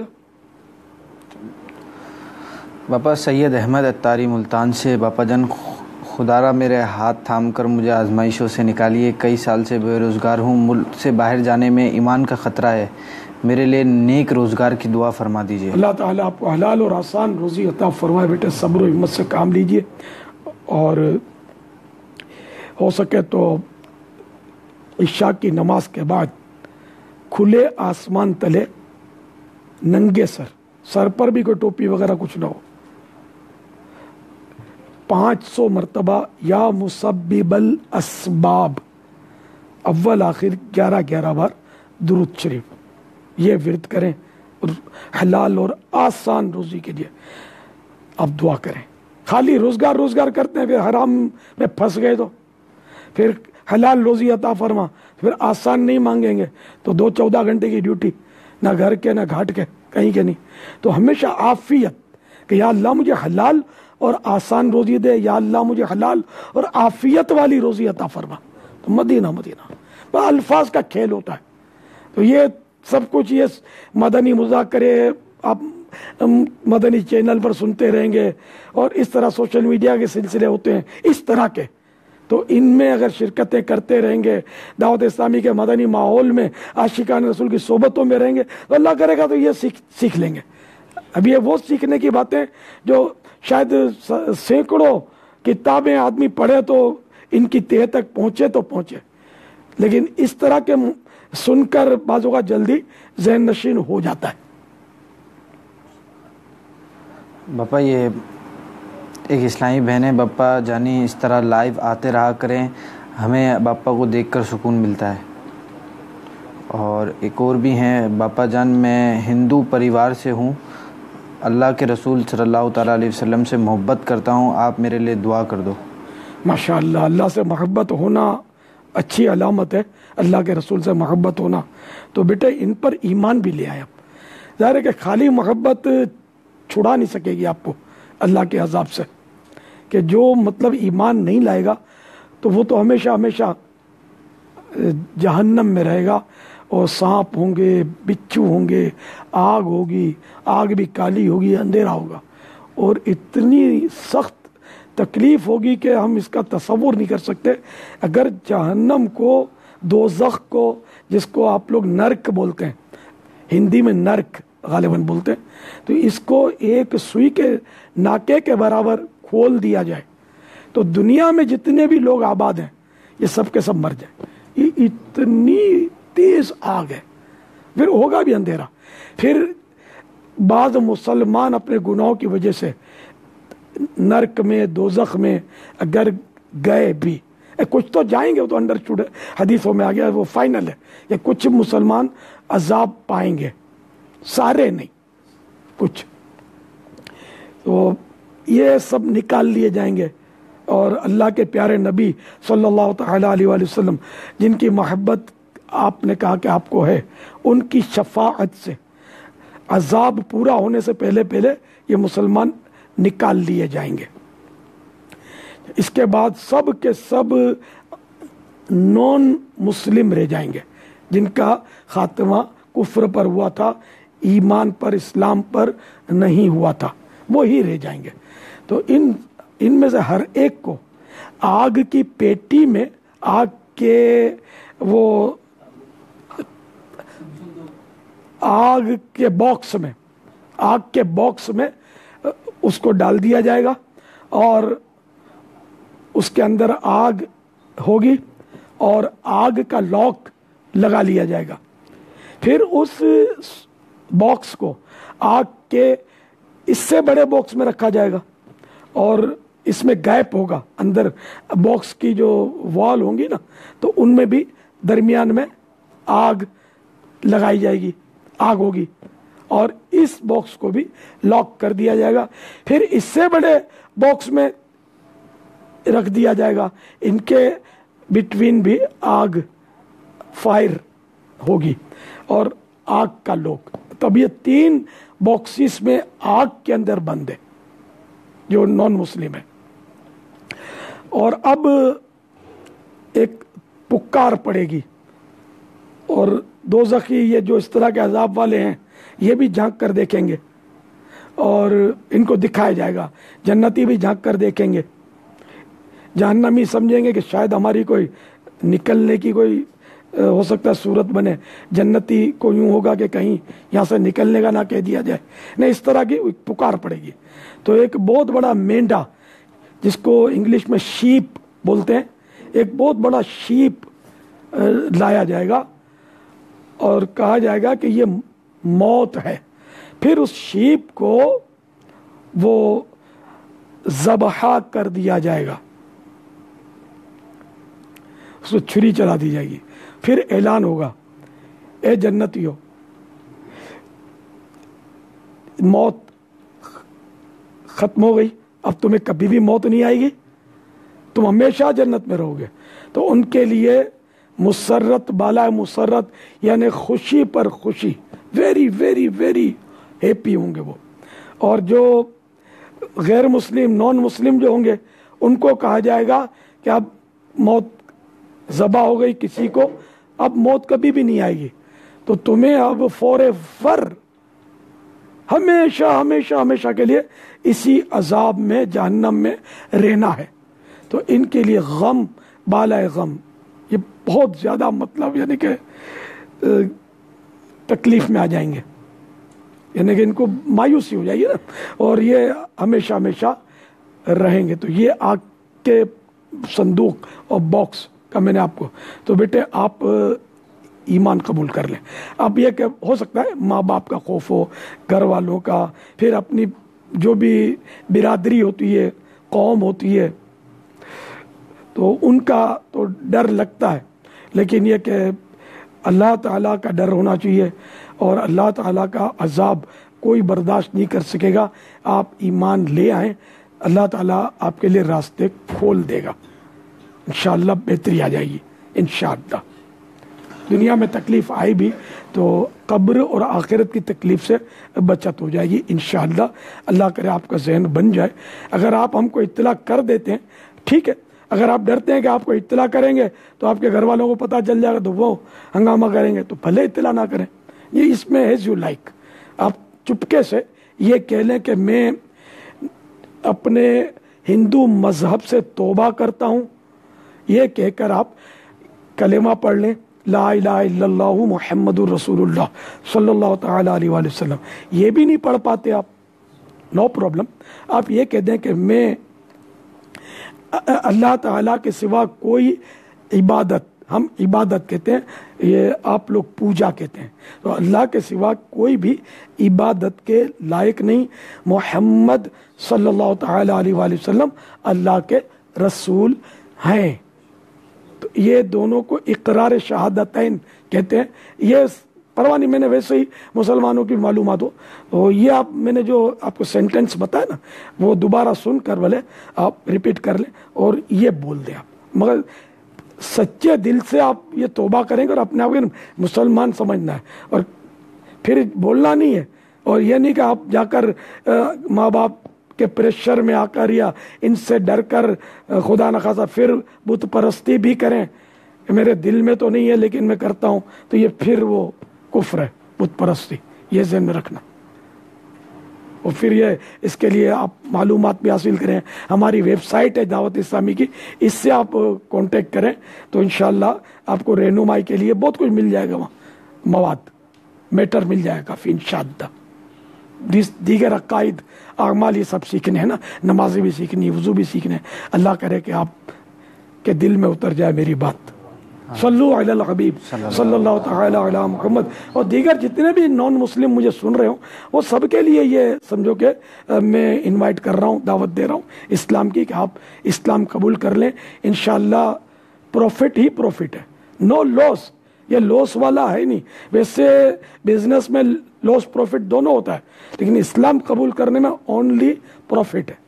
باپا سید احمد اتاری ملتان سے، باپا جان خدارا میرے ہاتھ تھام کر مجھے آزمائشوں سے نکالیے، کئی سال سے بے روزگار ہوں، ملک سے باہر جانے میں ایمان کا خطرہ ہے، میرے لیے نیک روزگار کی دعا فرما دیجیے۔ اللہ تعالیٰ آپ کو حلال اور آسان روزی عطا فرمائے بیٹے، صبر و ہمت سے کام لیجئے، اور ہو سکے تو عشاء کی نماز کے بعد کھلے آسمان تلے ننگے سر، سر پر بھی کوئی ٹوپی وغیرہ کچھ نہ ہو، پانچ سو مرتبہ یا مسبب الاسباب اول آخر گیارہ گیارہ بار درود شریف یہ ورد کریں، اور حلال اور آسان روزی کے لیے آپ دعا کریں۔ خالی روزگار روزگار کرتے ہیں، پھر حرام میں پھنس گئے تو پھر حلال روزی عطا فرما، پھر آسان نہیں مانگیں گے تو دو چودہ گھنٹے کی ڈیوٹی، نہ گھر کے نہ گھاٹ کے کہیں کے نہیں۔ تو ہمیشہ عافیت کہ یا اللہ مجھے حلال اور آسان روزی دے، یا اللہ مجھے حلال اور عافیت والی روزی عطا فرما، تو مدینہ مدینہ بس الفاظ کا کھیل ہوتا ہے۔ تو یہ سب کچھ یہ مدنی مذاکرے آپ مدنی چینل پر سنتے رہیں گے، اور اس طرح سوشل میڈیا کے سلسلے ہوتے ہیں اس طرح کے، تو ان میں اگر شرکتیں کرتے رہیں گے، دعوت اسلامی کے مدنی ماحول میں عاشقان رسول کی صحبتوں میں رہیں گے، تو اللہ کرے گا تو یہ سیکھ سیکھ لیں گے۔ اب یہ وہ سیکھنے کی باتیں جو شاید سینکڑوں کتابیں آدمی پڑھے تو ان کی تہہ تک پہنچے تو پہنچے، لیکن اس طرح کے سن کر بعضوں کا جلدی ذہن نشین ہو جاتا ہے۔ باپا یہ ایک اسلامی بہن ہے، باپا جانی اس طرح لائیو آتے رہا کریں، ہمیں باپا کو دیکھ کر سکون ملتا ہے۔ اور ایک اور بھی ہیں، باپا جان میں ہندو پریوار سے ہوں، اللہ کے رسول صلی اللہ تعالیٰ علیہ وسلم سے محبت کرتا ہوں، آپ میرے لیے دعا کر دو۔ ماشاءاللہ، اللہ سے محبت ہونا اچھی علامت ہے، اللہ کے رسول سے محبت ہونا، تو بیٹے ان پر ایمان بھی لے آئے۔ اب ظاہر ہے کہ خالی محبت چھڑا نہیں سکے گی آپ کو اللہ کے عذاب سے، کہ جو مطلب ایمان نہیں لائے گا تو وہ تو ہمیشہ ہمیشہ جہنم میں رہے گا، اور سانپ ہوں گے، بچھو ہوں گے، آگ ہوگی، آگ بھی کالی ہوگی، اندھیرا ہوگا، اور اتنی سخت تکلیف ہوگی کہ ہم اس کا تصور نہیں کر سکتے۔ اگر جہنم کو، دوزخ کو، جس کو آپ لوگ نرک بولتے ہیں، ہندی میں نرک غالباً بولتے ہیں، تو اس کو ایک سوئی کے ناکے کے برابر کھول دیا جائے تو دنیا میں جتنے بھی لوگ آباد ہیں یہ سب کے سب مر جائیں۔ یہ اتنی تیز آگ ہے، پھر ہوگا بھی اندھیرا۔ پھر بعض مسلمان اپنے گناہوں کی وجہ سے نرک میں، دوزخ میں اگر گئے بھی، کچھ تو جائیں گے، وہ تو انڈر اسٹوڈ حدیثوں میں آ گیا، وہ فائنل ہے، کہ کچھ مسلمان عذاب پائیں گے، سارے نہیں، کچھ، تو یہ سب نکال لیے جائیں گے۔ اور اللہ کے پیارے نبی صلی اللہ تعالیٰ علیہ وآلہ وسلم جن کی محبت آپ نے کہا کہ آپ کو ہے، ان کی شفاعت سے عذاب پورا ہونے سے پہلے پہلے یہ مسلمان نکال لیے جائیں گے۔ اس کے بعد سب کے سب نان مسلم رہ جائیں گے، جن کا خاتمہ کفر پر ہوا تھا، ایمان پر، اسلام پر نہیں ہوا تھا، وہی رہ جائیں گے۔ تو ان ان میں سے ہر ایک کو آگ کی پیٹی میں، آگ کے وہ آگ کے باکس میں آگ کے باکس میں اس کو ڈال دیا جائے گا، اور اس کے اندر آگ ہوگی اور آگ کا لاک لگا لیا جائے گا۔ پھر اس باکس کو آگ کے اس سے بڑے باکس میں رکھا جائے گا، اور اس میں گیپ ہوگا، اندر باکس کی جو وال ہوں گی نا، تو ان میں بھی درمیان میں آگ لگائی جائے گی، آگ ہوگی، اور اس باکس کو بھی لاک کر دیا جائے گا۔ پھر اس سے بڑے باکس میں رکھ دیا جائے گا، ان کے بٹوین بھی آگ فائر ہوگی اور آگ کا لوک۔ تب یہ تین باکسز میں آگ کے اندر بند ہے جو نان مسلم ہے۔ اور اب ایک پکار پڑے گی، اور دوزخی یہ جو اس طرح کے عذاب والے ہیں یہ بھی جھانک کر دیکھیں گے، اور ان کو دکھایا جائے گا۔ جنتی بھی جھانک کر دیکھیں گے، جہنمی سمجھیں گے کہ شاید ہماری کوئی نکلنے کی کوئی ہو سکتا ہے صورت بنے، جنتی کو یوں ہوگا کہ کہیں یہاں سے نکلنے کا نہ کہہ دیا جائے، نہیں، اس طرح کی پکار پڑے گی۔ تو ایک بہت بڑا مینڈا، جس کو انگلش میں شیپ بولتے ہیں، ایک بہت بڑا شیپ لایا جائے گا اور کہا جائے گا کہ یہ موت ہے۔ پھر اس شیپ کو وہ ذبح کر دیا جائے گا، اس کو چھری چلا دی جائے گی۔ پھر اعلان ہوگا، اے جنتیو، موت ختم ہو گئی، اب تمہیں کبھی بھی موت نہیں آئے گی، تم ہمیشہ جنت میں رہو گے۔ تو ان کے لیے مسرت بالا مسرت، یعنی خوشی پر خوشی، ویری ویری ویری ہیپی ہوں گے وہ۔ اور جو غیر مسلم، نان مسلم جو ہوں گے، ان کو کہا جائے گا کہ اب موت ذبح ہو گئی کسی کو، اب موت کبھی بھی نہیں آئے گی، تو تمہیں اب فور ایور، ہمیشہ ہمیشہ ہمیشہ کے لیے اسی عذاب میں، جہنم میں رہنا ہے۔ تو ان کے لیے غم بالائے غم، یہ بہت زیادہ مطلب یعنی کہ تکلیف میں آ جائیں گے، یعنی کہ ان کو مایوسی ہو جائے گی نا، اور یہ ہمیشہ ہمیشہ رہیں گے۔ تو یہ آگ کے صندوق اور باکس کا میں نے آپ کو، تو بیٹے آپ ایمان قبول کر لیں۔ اب یہ کہ ہو سکتا ہے ماں باپ کا خوف ہو، گھر والوں کا، پھر اپنی جو بھی برادری ہوتی ہے، قوم ہوتی ہے، تو ان کا تو ڈر لگتا ہے، لیکن یہ کہ اللہ تعالیٰ کا ڈر ہونا چاہیے، اور اللہ تعالیٰ کا عذاب کوئی برداشت نہیں کر سکے گا۔ آپ ایمان لے آئیں، اللہ تعالیٰ آپ کے لیے راستے کھول دے گا، انشاءاللہ بہتری آ جائے گی انشاءاللہ۔ دنیا میں تکلیف آئی بھی تو قبر اور آخرت کی تکلیف سے بچت ہو جائے گی انشاءاللہ۔ اللہ کرے آپ کا ذہن بن جائے۔ اگر آپ ہم کو اطلاع کر دیتے ہیں ٹھیک ہے، اگر آپ ڈرتے ہیں کہ آپ کو اطلاع کریں گے تو آپ کے گھر والوں کو پتہ چل جائے گا تو وہ ہنگامہ کریں گے، تو بھلے اطلاع نہ کریں، یہ اس میں ایز یو لائک۔ آپ چپکے سے یہ کہہ لیں کہ میں اپنے ہندو مذہب سے توبہ کرتا ہوں، یہ کہہ کر آپ کلمہ پڑھ لیں، لا الہ الا اللہ محمد الرسول اللہ صلی اللہ تعالی علیہ وآلہ وسلم۔ یہ بھی نہیں پڑھ پاتے آپ، نو پرابلم، آپ یہ کہہ دیں کہ میں اللہ تعالیٰ کے سوا کوئی عبادت، ہم عبادت کہتے ہیں، یہ آپ لوگ پوجا کہتے ہیں، تو اللہ کے سوا کوئی بھی عبادت کے لائق نہیں، محمد صلی اللہ تعالی علیہ وآلہ وسلم اللہ کے رسول ہیں۔ تو یہ دونوں کو اقرار شہادتین کہتے ہیں۔ یہ پرواہ نہیں، میں نے ویسے ہی مسلمانوں کی معلومات ہو تو یہ آپ، میں نے جو آپ کو سینٹنس بتایا نا، وہ دوبارہ سن کر بھلے آپ ریپیٹ کر لیں اور یہ بول دیں آپ، مگر سچے دل سے آپ یہ توبہ کریں گے اور اپنے آپ کو مسلمان سمجھنا ہے، اور پھر بولنا نہیں ہے، اور یہ نہیں کہ آپ جا کر ماں باپ کے پریشر میں آ کر یا ان سے ڈر کر خدا نخواستہ پھر بت پرستی بھی کریں، میرے دل میں تو نہیں ہے لیکن میں کرتا ہوں تو یہ پھر وہ کفر ہے، بت پرستی، یہ ذہن میں رکھنا. اور پھر یہ اس کے لیے آپ معلومات بھی حاصل کریں. ہماری ویب سائٹ ہے دعوت اسلامی کی، اس سے آپ کانٹیکٹ کریں تو انشاءاللہ آپ کو رہنمائی کے لیے بہت کچھ مل جائے گا، وہاں مواد میٹر مل جائے گا کافی انشاءاللہ. دیگر عقائد اعمال یہ سب سیکھنے ہیں نا، نمازیں بھی سیکھنی، وضو بھی سیکھنے. اللہ کرے کہ آپ کے دل میں اتر جائے میری بات. صلو علی الحبیب صلی اللہ تعالی علی محمد. اور دیگر جتنے بھی نان مسلم مجھے سن رہے ہوں وہ سب کے لیے یہ سمجھو کہ میں انوائٹ کر رہا ہوں، دعوت دے رہا ہوں اسلام کی، کہ آپ اسلام قبول کر لیں. انشاءاللہ پروفٹ ہی پروفٹ ہے، نو لاس. یہ لاس والا ہے نہیں. ویسے بزنس میں لاس پروفٹ دونوں ہوتا ہے، لیکن اسلام قبول کرنے میں اونلی پروفٹ ہے.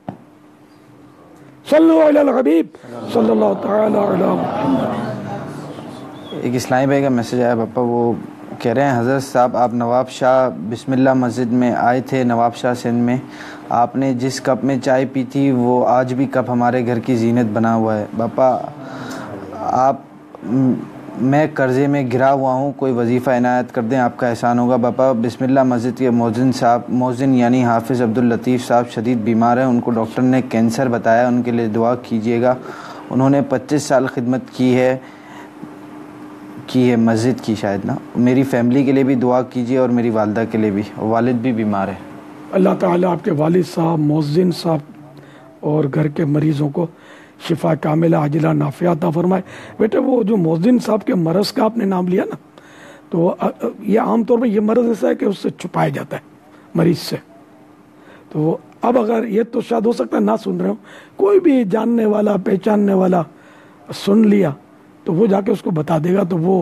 صلو علی الحبیب صلی اللہ تعالی علی محمد. ایک اسلامی بھائی کا میسج آیا پاپا، وہ کہہ رہے ہیں حضرت صاحب آپ نواب شاہ بسم اللہ مسجد میں آئے تھے، نواب شاہ سندھ میں. آپ نے جس کپ میں چائے پی تھی وہ آج بھی کپ ہمارے گھر کی زینت بنا ہوا ہے. باپا آپ میں قرضے میں گرا ہوا ہوں، کوئی وظیفہ عنایت کر دیں، آپ کا احسان ہوگا. باپا بسم اللہ مسجد کے مؤذن صاحب مؤذن یعنی حافظ عبداللطیف صاحب شدید بیمار ہیں، ان کو ڈاکٹر نے کینسر بتایا، ان کے لیے دعا کیجیے گا. انہوں نے پچیس سال خدمت کی ہے کی ہے مسجد کی شاید نا. میری فیملی کے لیے بھی دعا کیجیے اور میری والدہ کے لیے بھی، اور والد بھی بیمار ہے. اللہ تعالیٰ آپ کے والد صاحب، مؤذن صاحب اور گھر کے مریضوں کو شفا کاملہ عاجلہ نافعہ عطا فرمائے. بیٹے وہ جو مؤذن صاحب کے مرض کا آپ نے نام لیا نا، تو یہ عام طور پہ یہ مرض ایسا ہے کہ اس سے چھپایا جاتا ہے مریض سے. تو اب اگر یہ تو شاید ہو سکتا ہے نہ سن رہے ہوں، کوئی بھی جاننے والا پہچاننے والا سن لیا تو وہ جا کے اس کو بتا دے گا، تو وہ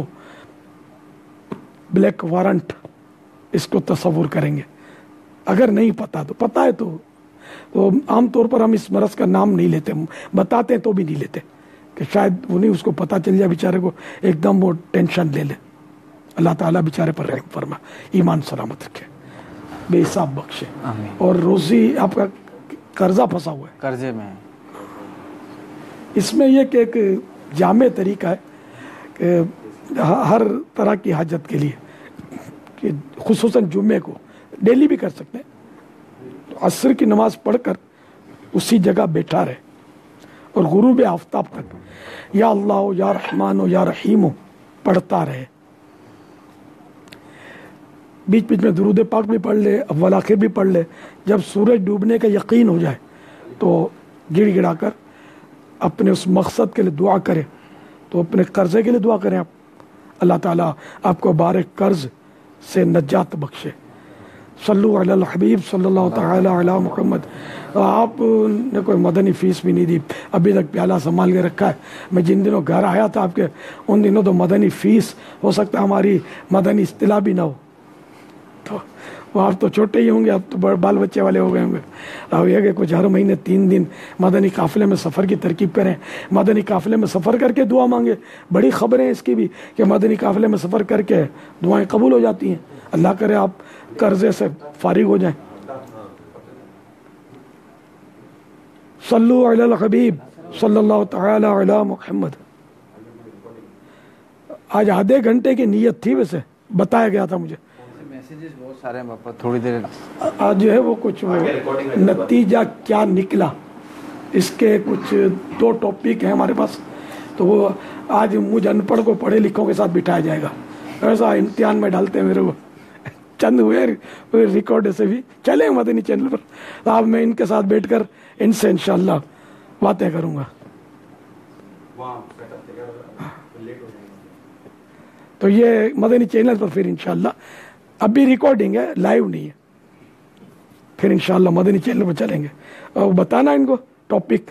بلیک وارنٹ اس کو تصور کریں گے. اگر نہیں پتا تو پتا ہے تو تو عام طور پر ہم اس مرض کا نام نہیں لیتے، بتاتے ہیں تو بھی نہیں لیتے کہ شاید وہ نہیں اس کو پتہ چل جائے بیچارے کو، ایک دم وہ ٹینشن لے لے. اللہ تعالیٰ بیچارے پر رحم فرما، ایمان سلامت رکھے، بے حساب بخشے. اور روزی آپ کا قرضہ پھنسا ہوا ہے، قرضے میں. اس میں یہ کہ ایک جامع طریقہ ہے کہ ہر طرح کی حاجت کے لیے، کہ خصوصاً جمعے کو ڈیلی بھی کر سکتے ہیں، عصر کی نماز پڑھ کر اسی جگہ بیٹھا رہے اور غروب آفتاب تک یا اللہ یا رحمان یا رحیم پڑھتا رہے. بیچ بیچ میں درود پاک بھی پڑھ لے، اول آخر بھی پڑھ لے. جب سورج ڈوبنے کا یقین ہو جائے تو گڑ گڑا کر اپنے اس مقصد کے لیے دعا کرے. تو اپنے قرضے کے لیے دعا کریں آپ، اللہ تعالیٰ آپ کو بارک قرض سے نجات بخشے. صلو علی الحبیب صلی اللہ تعالی علی محمد. آپ نے کوئی مدنی فیس بھی نہیں دی، ابھی تک پیالہ سنبھال کے رکھا ہے. میں جن دنوں گھر آیا تھا آپ کے، ان دنوں تو مدنی فیس، ہو سکتا ہے ہماری مدنی اصطلاح بھی نہ ہو. تو وہ آپ تو چھوٹے ہی ہوں گے، اب تو بال بچے والے ہو گئے ہوں گے. اب یہ کہ کچھ ہر مہینے تین دن مدنی قافلے میں سفر کی ترکیب کریں، مدنی قافلے میں سفر کر کے دعا مانگے. بڑی خبریں اس کی بھی کہ مدنی قافلے میں سفر کر کے دعائیں قبول ہو جاتی ہیں. اللہ کرے آپ قرضے سے فارغ ہو جائیں. صلو علی الحبیب صلی اللہ تعالی علی محمد. آج آدھے گھنٹے کی نیت تھی، ویسے بتایا گیا تھا مجھے. میسیجز بہت سارے ہیں باپا، تھوڑی دیر آج جو ہے وہ کچھ وہ نتیجہ کیا نکلا، اس کے کچھ دو ٹاپک ہیں ہمارے پاس. تو وہ آج مجھ ان پڑھ کو پڑھے لکھوں کے ساتھ بٹھایا جائے گا. ایسا امتحان میں ڈالتے ہیں میرے کو. چند ہوئے ریکارڈ سے بھی چلے مدنی چینل پر. اب میں ان کے ساتھ بیٹھ کر ان سے انشاءاللہ باتیں کروں گا. تو یہ مدنی چینل پر پھر انشاءاللہ، ابھی ریکارڈنگ ہے، لائیو نہیں ہے. پھر انشاءاللہ مدنی چینل پر چلیں گے اور بتانا ان کو ٹاپک.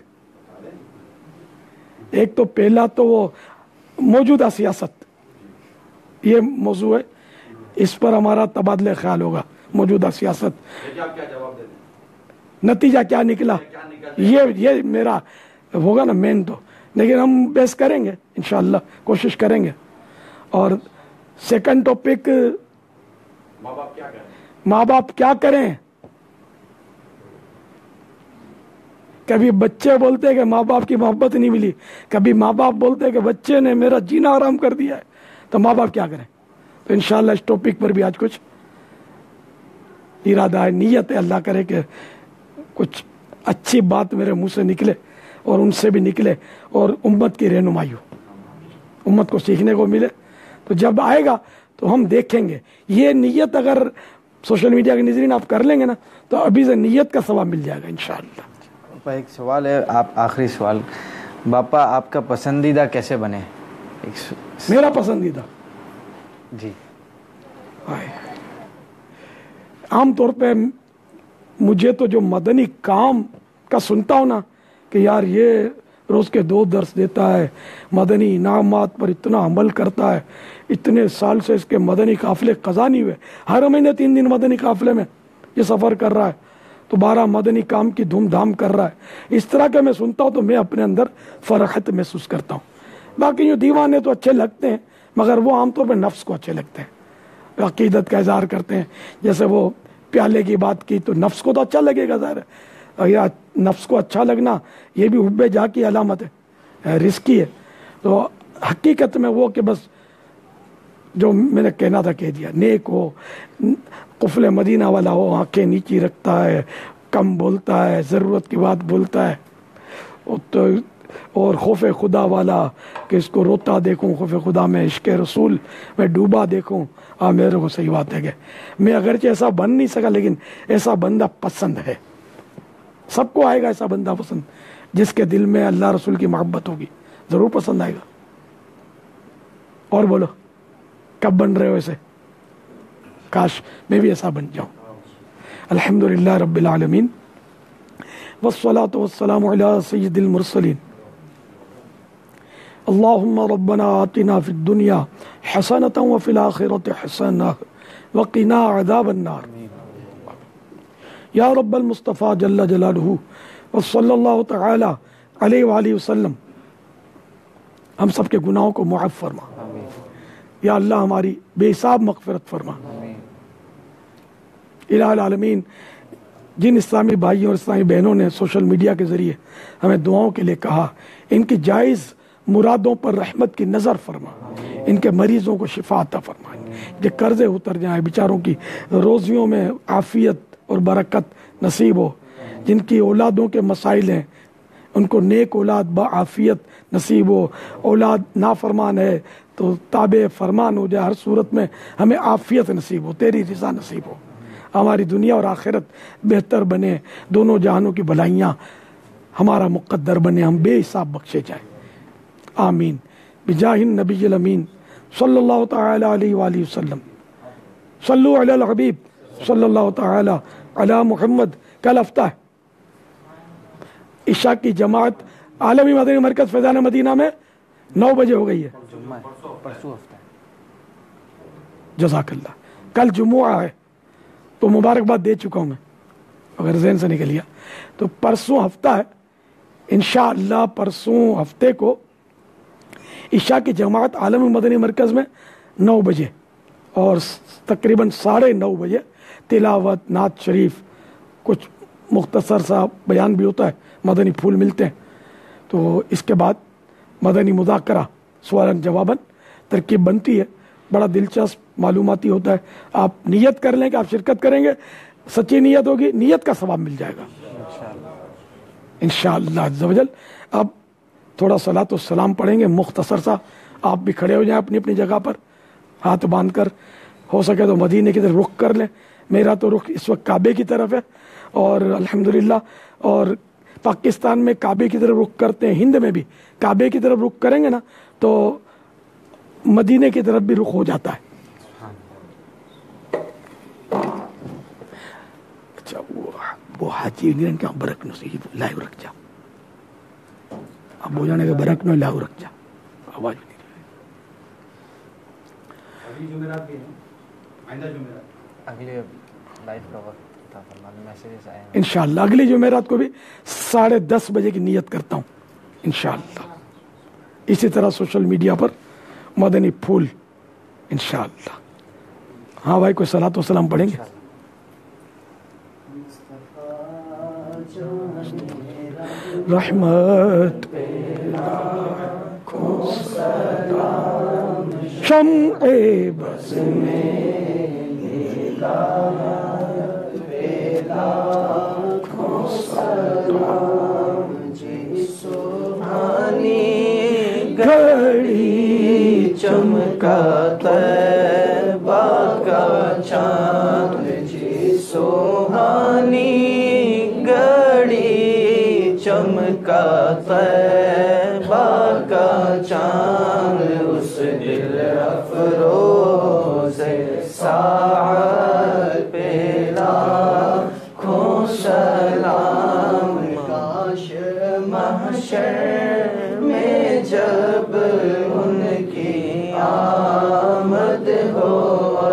ایک تو پہلا تو وہ موجودہ سیاست، یہ موضوع ہے، اس پر ہمارا تبادلہ خیال ہوگا. موجودہ سیاست، نتیجہ کیا نکلا، یہ یہ میرا ہوگا نا مین. تو لیکن ہم بحث کریں گے انشاءاللہ، کوشش کریں گے. اور سیکنڈ ٹاپک، ماں باپ کیا کریں. کبھی بچے بولتے ہیں کہ ماں باپ کی محبت نہیں ملی, کبھی ماں باپ بولتے ہیں کہ بچے نے میرا جینا آرام کر دیا ہے, تو ماں باپ کیا کریں. تو انشاءاللہ اس ٹاپک پر بھی آج کچھ ارادہ ہے, نیت ہے, اللہ کرے کہ کچھ اچھی بات میرے منہ سے نکلے اور ان سے بھی نکلے اور امت کی رہنمائی ہو, امت کو سیکھنے کو ملے. تو جب آئے گا تو ہم دیکھیں گے. یہ نیت اگر سوشل میڈیا کے ناظرین آپ کر لیں گے نا تو ابھی سے نیت کا ثواب مل جائے گا انشاءاللہ. باپا ایک سوال ہے, آپ آخری سوال, باپا آپ کا پسندیدہ کیسے بنے؟ میرا پسندیدہ جی عام طور پہ مجھے تو جو مدنی کام کا سنتا ہوں نا کہ یار یہ روز کے دو درس دیتا ہے, مدنی انعامات پر اتنا عمل کرتا ہے, اتنے سال سے اس کے مدنی قافلے قضا نہیں ہوئے, ہر مہینے تین دن مدنی قافلے میں یہ سفر کر رہا ہے, تو بارہ مدنی کام کی دھوم دھام کر رہا ہے. اس طرح کا میں سنتا ہوں تو میں اپنے اندر فرحت محسوس کرتا ہوں. باقی جو دیوانے تو اچھے لگتے ہیں مگر وہ عام طور پہ نفس کو اچھے لگتے ہیں, عقیدت کا اظہار کرتے ہیں. جیسے وہ پیالے کی بات کی تو نفس کو تو اچھا لگے گا ظاہر ہے, یا نفس کو اچھا لگنا یہ بھی حب جا کی علامت ہے, رزقی ہے. تو حقیقت میں وہ کہ بس جو میں نے کہنا تھا کہہ دیا, نیک ہو, قفل مدینہ والا ہو, آنکھیں نیچی رکھتا ہے, کم بولتا ہے, ضرورت کی بات بولتا ہے, تو اور خوف خدا والا کہ اس کو روتا دیکھوں, خوف خدا میں عشق رسول میں ڈوبا دیکھوں. آ میرے کو صحیح بات ہے کہ میں اگرچہ ایسا بن نہیں سکا لیکن ایسا بندہ پسند ہے. سب کو آئے گا ایسا بندہ پسند, جس کے دل میں اللہ رسول کی محبت ہوگی ضرور پسند آئے گا. اور بولو کب بن رہے ہو ایسے؟ کاش میں بھی ایسا بن جاؤں. الحمدللہ رب العالمین والصلاة والسلام علی سید المرسلین. اللہم ربنا آتنا فی الدنیا حسنة وفی الآخرة حسنة وقنا عذاب النار. یا رب المصطفیٰ جل جلالہ وصلی اللہ تعالی علیہ وآلہ وسلم ہم سب کے گناہوں کو معاف فرما. یا اللہ ہماری بے حساب مغفرت فرما. الہ العالمین جن اسلامی بھائیوں اور اسلامی بہنوں نے سوشل میڈیا کے ذریعے ہمیں دعاؤں کے لیے کہا, ان کی جائز مرادوں پر رحمت کی نظر فرما, ان کے مریضوں کو شفا عطا فرما, جو قرضے اتر جائیں, بیچاروں کی روزیوں میں عافیت اور برکت نصیب ہو, جن کی اولادوں کے مسائل ہیں ان کو نیک اولاد بعافیت نصیب ہو, اولاد نافرمان ہے تو تابع فرمان ہو جائے, ہر صورت میں ہمیں عافیت نصیب ہو, تیری رضا نصیب ہو, ہماری دنیا اور آخرت بہتر بنے, دونوں جہانوں کی بھلائیاں ہمارا مقدر بنے, ہم بے حساب بخشے جائیں. آمین بجاہ النبی الامین صلی اللہ تعالی علیہ وآلہ وسلم. صلو علی الحبیب صلی اللہ تعالی علی محمد. کل ہفتہ ہے, عشاء کی جماعت عالمی مدنی مرکز فیضان مدینہ میں نو بجے ہو گئی ہے. جزاک اللہ. کل جمعہ ہے تو مبارکباد دے چکا ہوں میں, اگر ذہن سے نکل گیا تو پرسوں ہفتہ ہے. انشاءاللہ پرسوں ہفتے کو عشاء کی جماعت عالمی مدنی مرکز میں نو بجے اور تقریباً ساڑھے نو بجے تلاوت, نعت شریف, کچھ مختصر سا بیان بھی ہوتا ہے, مدنی پھول ملتے ہیں. تو اس کے بعد مدنی مذاکرہ سوالن جواباً ترکیب بنتی ہے, بڑا دلچسپ معلوماتی ہوتا ہے. آپ نیت کر لیں کہ آپ شرکت کریں گے, سچی نیت ہوگی, نیت کا ثواب مل جائے گا انشاءاللہ عز و جل. اب تھوڑا صلاۃ والسلام پڑھیں گے مختصر سا, آپ بھی کھڑے ہو جائیں اپنی اپنی جگہ پر, ہاتھ باندھ کر, ہو سکے تو مدینے کی طرف رخ کر لیں. میرا تو رخ اس وقت کعبے کی طرف ہے, اور الحمدللہ اور پاکستان میں کعبے کی طرف رخ کرتے ہیں, ہند میں بھی کعبے کی طرف رخ کریں گے نا تو مدینے کی طرف بھی رخ ہو جاتا ہے. اچھا وہ حاجی انگلینڈ کا برک نصیب لائیو رکھ جا, اب ہو جانے کا برک نو لائیو رکھ جا, آواز نہیں اگلے لائیو کور انشاءاللہ. اگلی جمعرات کو بھی ساڑھے دس بجے کی نیت کرتا ہوں انشاءاللہ. اسی طرح سوشل میڈیا پر مدنی پھول انشاءاللہ. ہاں بھائی کوئی صلاۃ و سلام پڑھیں گے؟ رحمت شمع بس گھڑی چمکا طیبہ کا چاند جی سوہانی گھڑی چمکا طیبہ کا چاند اس دل افروز ساعت پہ لاکھوں سلام کاش محشر میں جب ان کی آمد ہو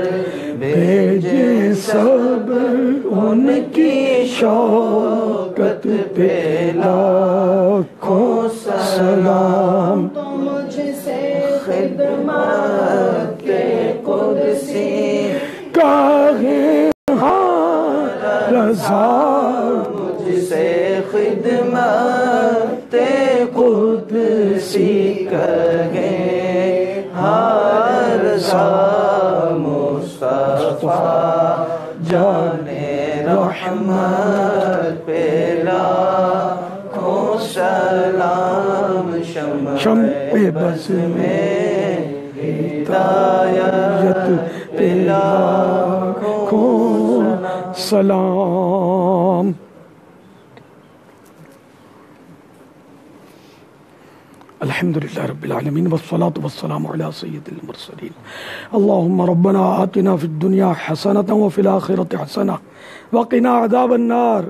بھیجے سب ان کی شوکت پہ لاکھوں سلام مجھ سے خدمت قدسی کاہے ہاں رضا مجھ سے خدمت قدسی کہے ہاں رضا مصطفیٰ جانے رحمت پہ لاکھوں سلام شمع بس میں ہدایت پہ لاکھوں سلام. الحمد لله رب العالمين والصلاة والسلام على سيد المرسلين. اللهم ربنا آتنا في الدنيا حسنة وفي الآخرة حسنة وقنا عذاب النار.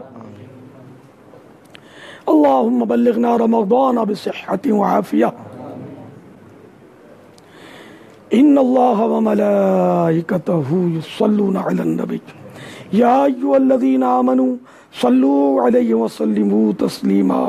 اللهم بلغنا رمضان بصحة وعافية. إن الله وملائكته يصلون على النبي يا أيها الذين آمنوا صلوا عليه وسلموا تسليما.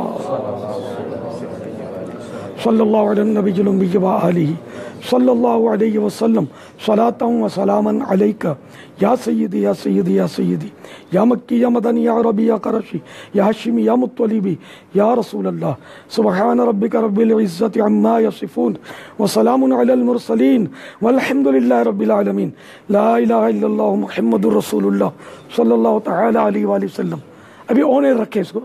صلی اللہ علیہ النبی الأمی وآلہ صلی اللہ علیہ وسلم صلاة و سلاما علیکہ یا سیدی یا سیدی یا سیدی یا مکی یا مدنی یا عربی یا قرشی یا حشمی یا مطلبی یا رسول اللہ. سبحان ربک رب العزت عما یصفون وسلام علی المرسلین والحمد للہ رب العالمین. لا الہ الا اللہ محمد رسول اللہ صلی اللہ تعالی علیہ وآلہ وسلم. ابھی اونے رکھیں اس کو.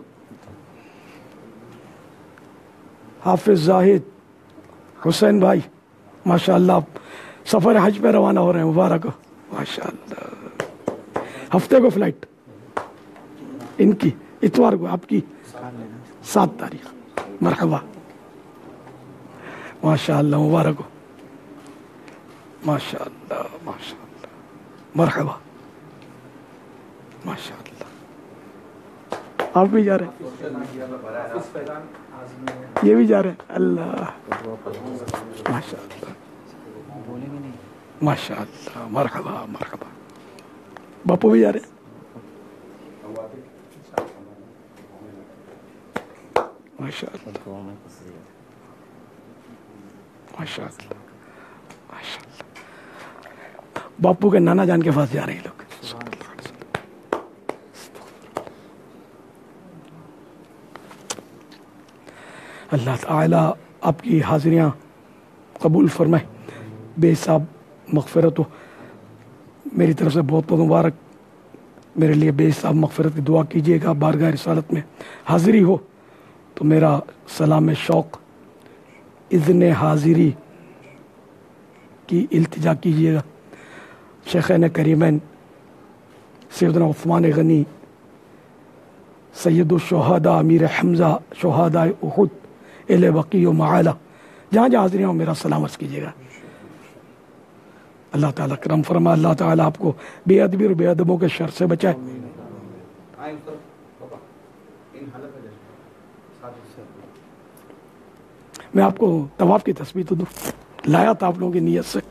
حافظ زاہد حسین بھائی ماشاءاللہ آپ سفر حج پہ روانہ ہو رہے ہیں, مبارک ہو ماشاءاللہ. ہفتے کو فلائٹ ان کی, اتوار کو آپ کی سات تاریخ. مرحبا ماشاءاللہ, مبارک ہو ماشاءاللہ ماشاءاللہ. مرحبا ماشاءاللہ. آپ بھی جا رہے ہیں, یہ بھی جا رہے ہیں. اللہ ماشاءاللہ ماشاءاللہ. مرحبا مرحبا. باپو بھی جا رہے ہیں. ماشاءاللہ ماشاءاللہ ماشاءاللہ. باپو کے نانا جان کے پاس جا رہے ہیں لوگ. اللہ تعالیٰ آپ کی حاضریاں قبول فرمائے, بے حساب مغفرت ہو. میری طرف سے بہت بہت مبارک. میرے لیے بے حساب مغفرت کی دعا کیجیے گا. بارگاہ رسالت میں حاضری ہو تو میرا سلام شوق اذن حاضری کی التجا کیجیے گا. شیخین کریمین سیدنا عثمان غنی, سید الشہداء امیر حمزہ, شہداء احد, اہل بقیع و معالی, جہاں جہاں حاضری ہوں میرا سلام عرض کیجیے گا. اللہ تعالیٰ کرم فرما. اللہ تعالیٰ آپ کو بے ادبی اور بے ادبوں کے شر سے بچائے. میں آپ کو طواف کی تسبیح تو دوں, لایا تھا آپ لوگوں کی نیت سے.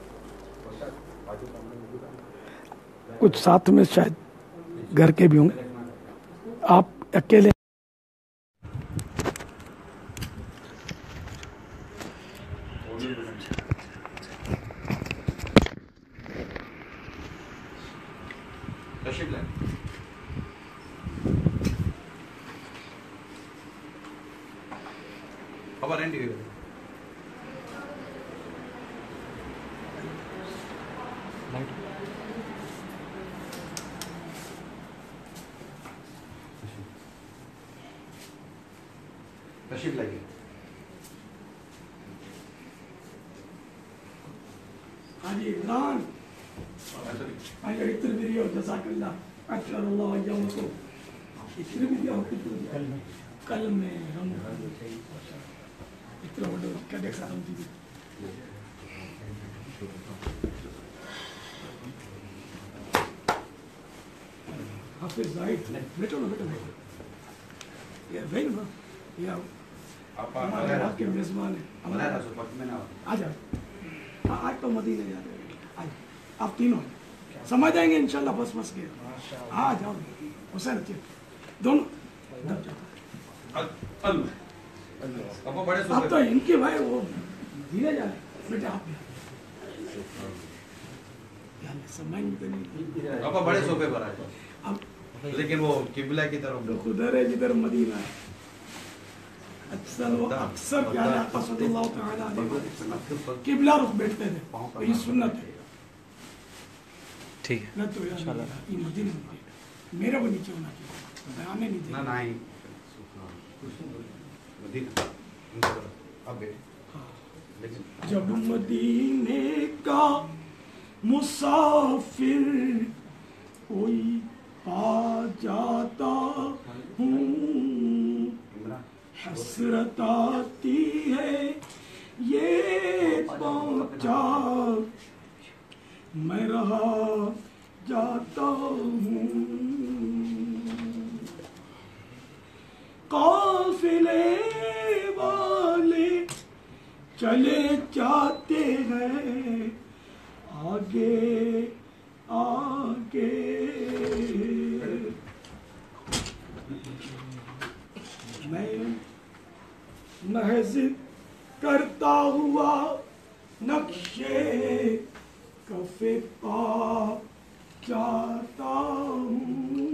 کچھ ساتھ میں شاید گھر کے بھی ہوں گے, آپ اکیلے. वारंटी है तशरीफ लाइए हाजी इमरान आज इत्र वीडियो जज़ाकल्लाह अल्लाह यौमको इत्र वीडियो कल में कल में हम इत्र वडो क्या देख सकते हैं दीदी हाफिज जाहिद बैठो ना बैठो ये भाई ना ये हमारे आपके मेजबान है हमारा आ जाओ आज तो मदीने जा रहे हैं आज आप तीनों समझ जाएंगे इंशाल्लाह बस बस के आ जाओ हुसैन अच्छे दोनों अब तो इनके भाई वो धीरे जा रहे बेटे आप समझ नहीं पापा बड़े सोफे पर आए अब लेकिन वो किबला की तरफ तो खुदर है जिधर मदीना है अक्सर वो अक्सर प्यारे आका सल्लल्लाहु तआला अलैहि वसल्लम किबला रुख बैठते थे ये सुन्नत है ठीक है ना तो इंशाल्लाह ये मदीना मेरे को नीचे होना चाहिए बयाने नहीं ना देना नहीं मदीना अब बैठे लेकिन जब मदीने का मुसाफिर कोई आ जाता हूँ हसरत आती है ये पहुँचा मैं रहा जाता हूँ काफिले वाले चले जाते हैं आगे आगे मैं महज करता हुआ नक्शे कफे पा जाता हूँ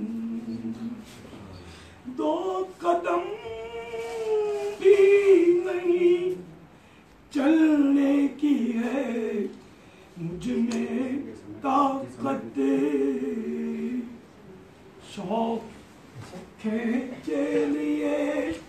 दो कदम भी नहीं चलने की है मुझ में ताकत शौक खेचे लिए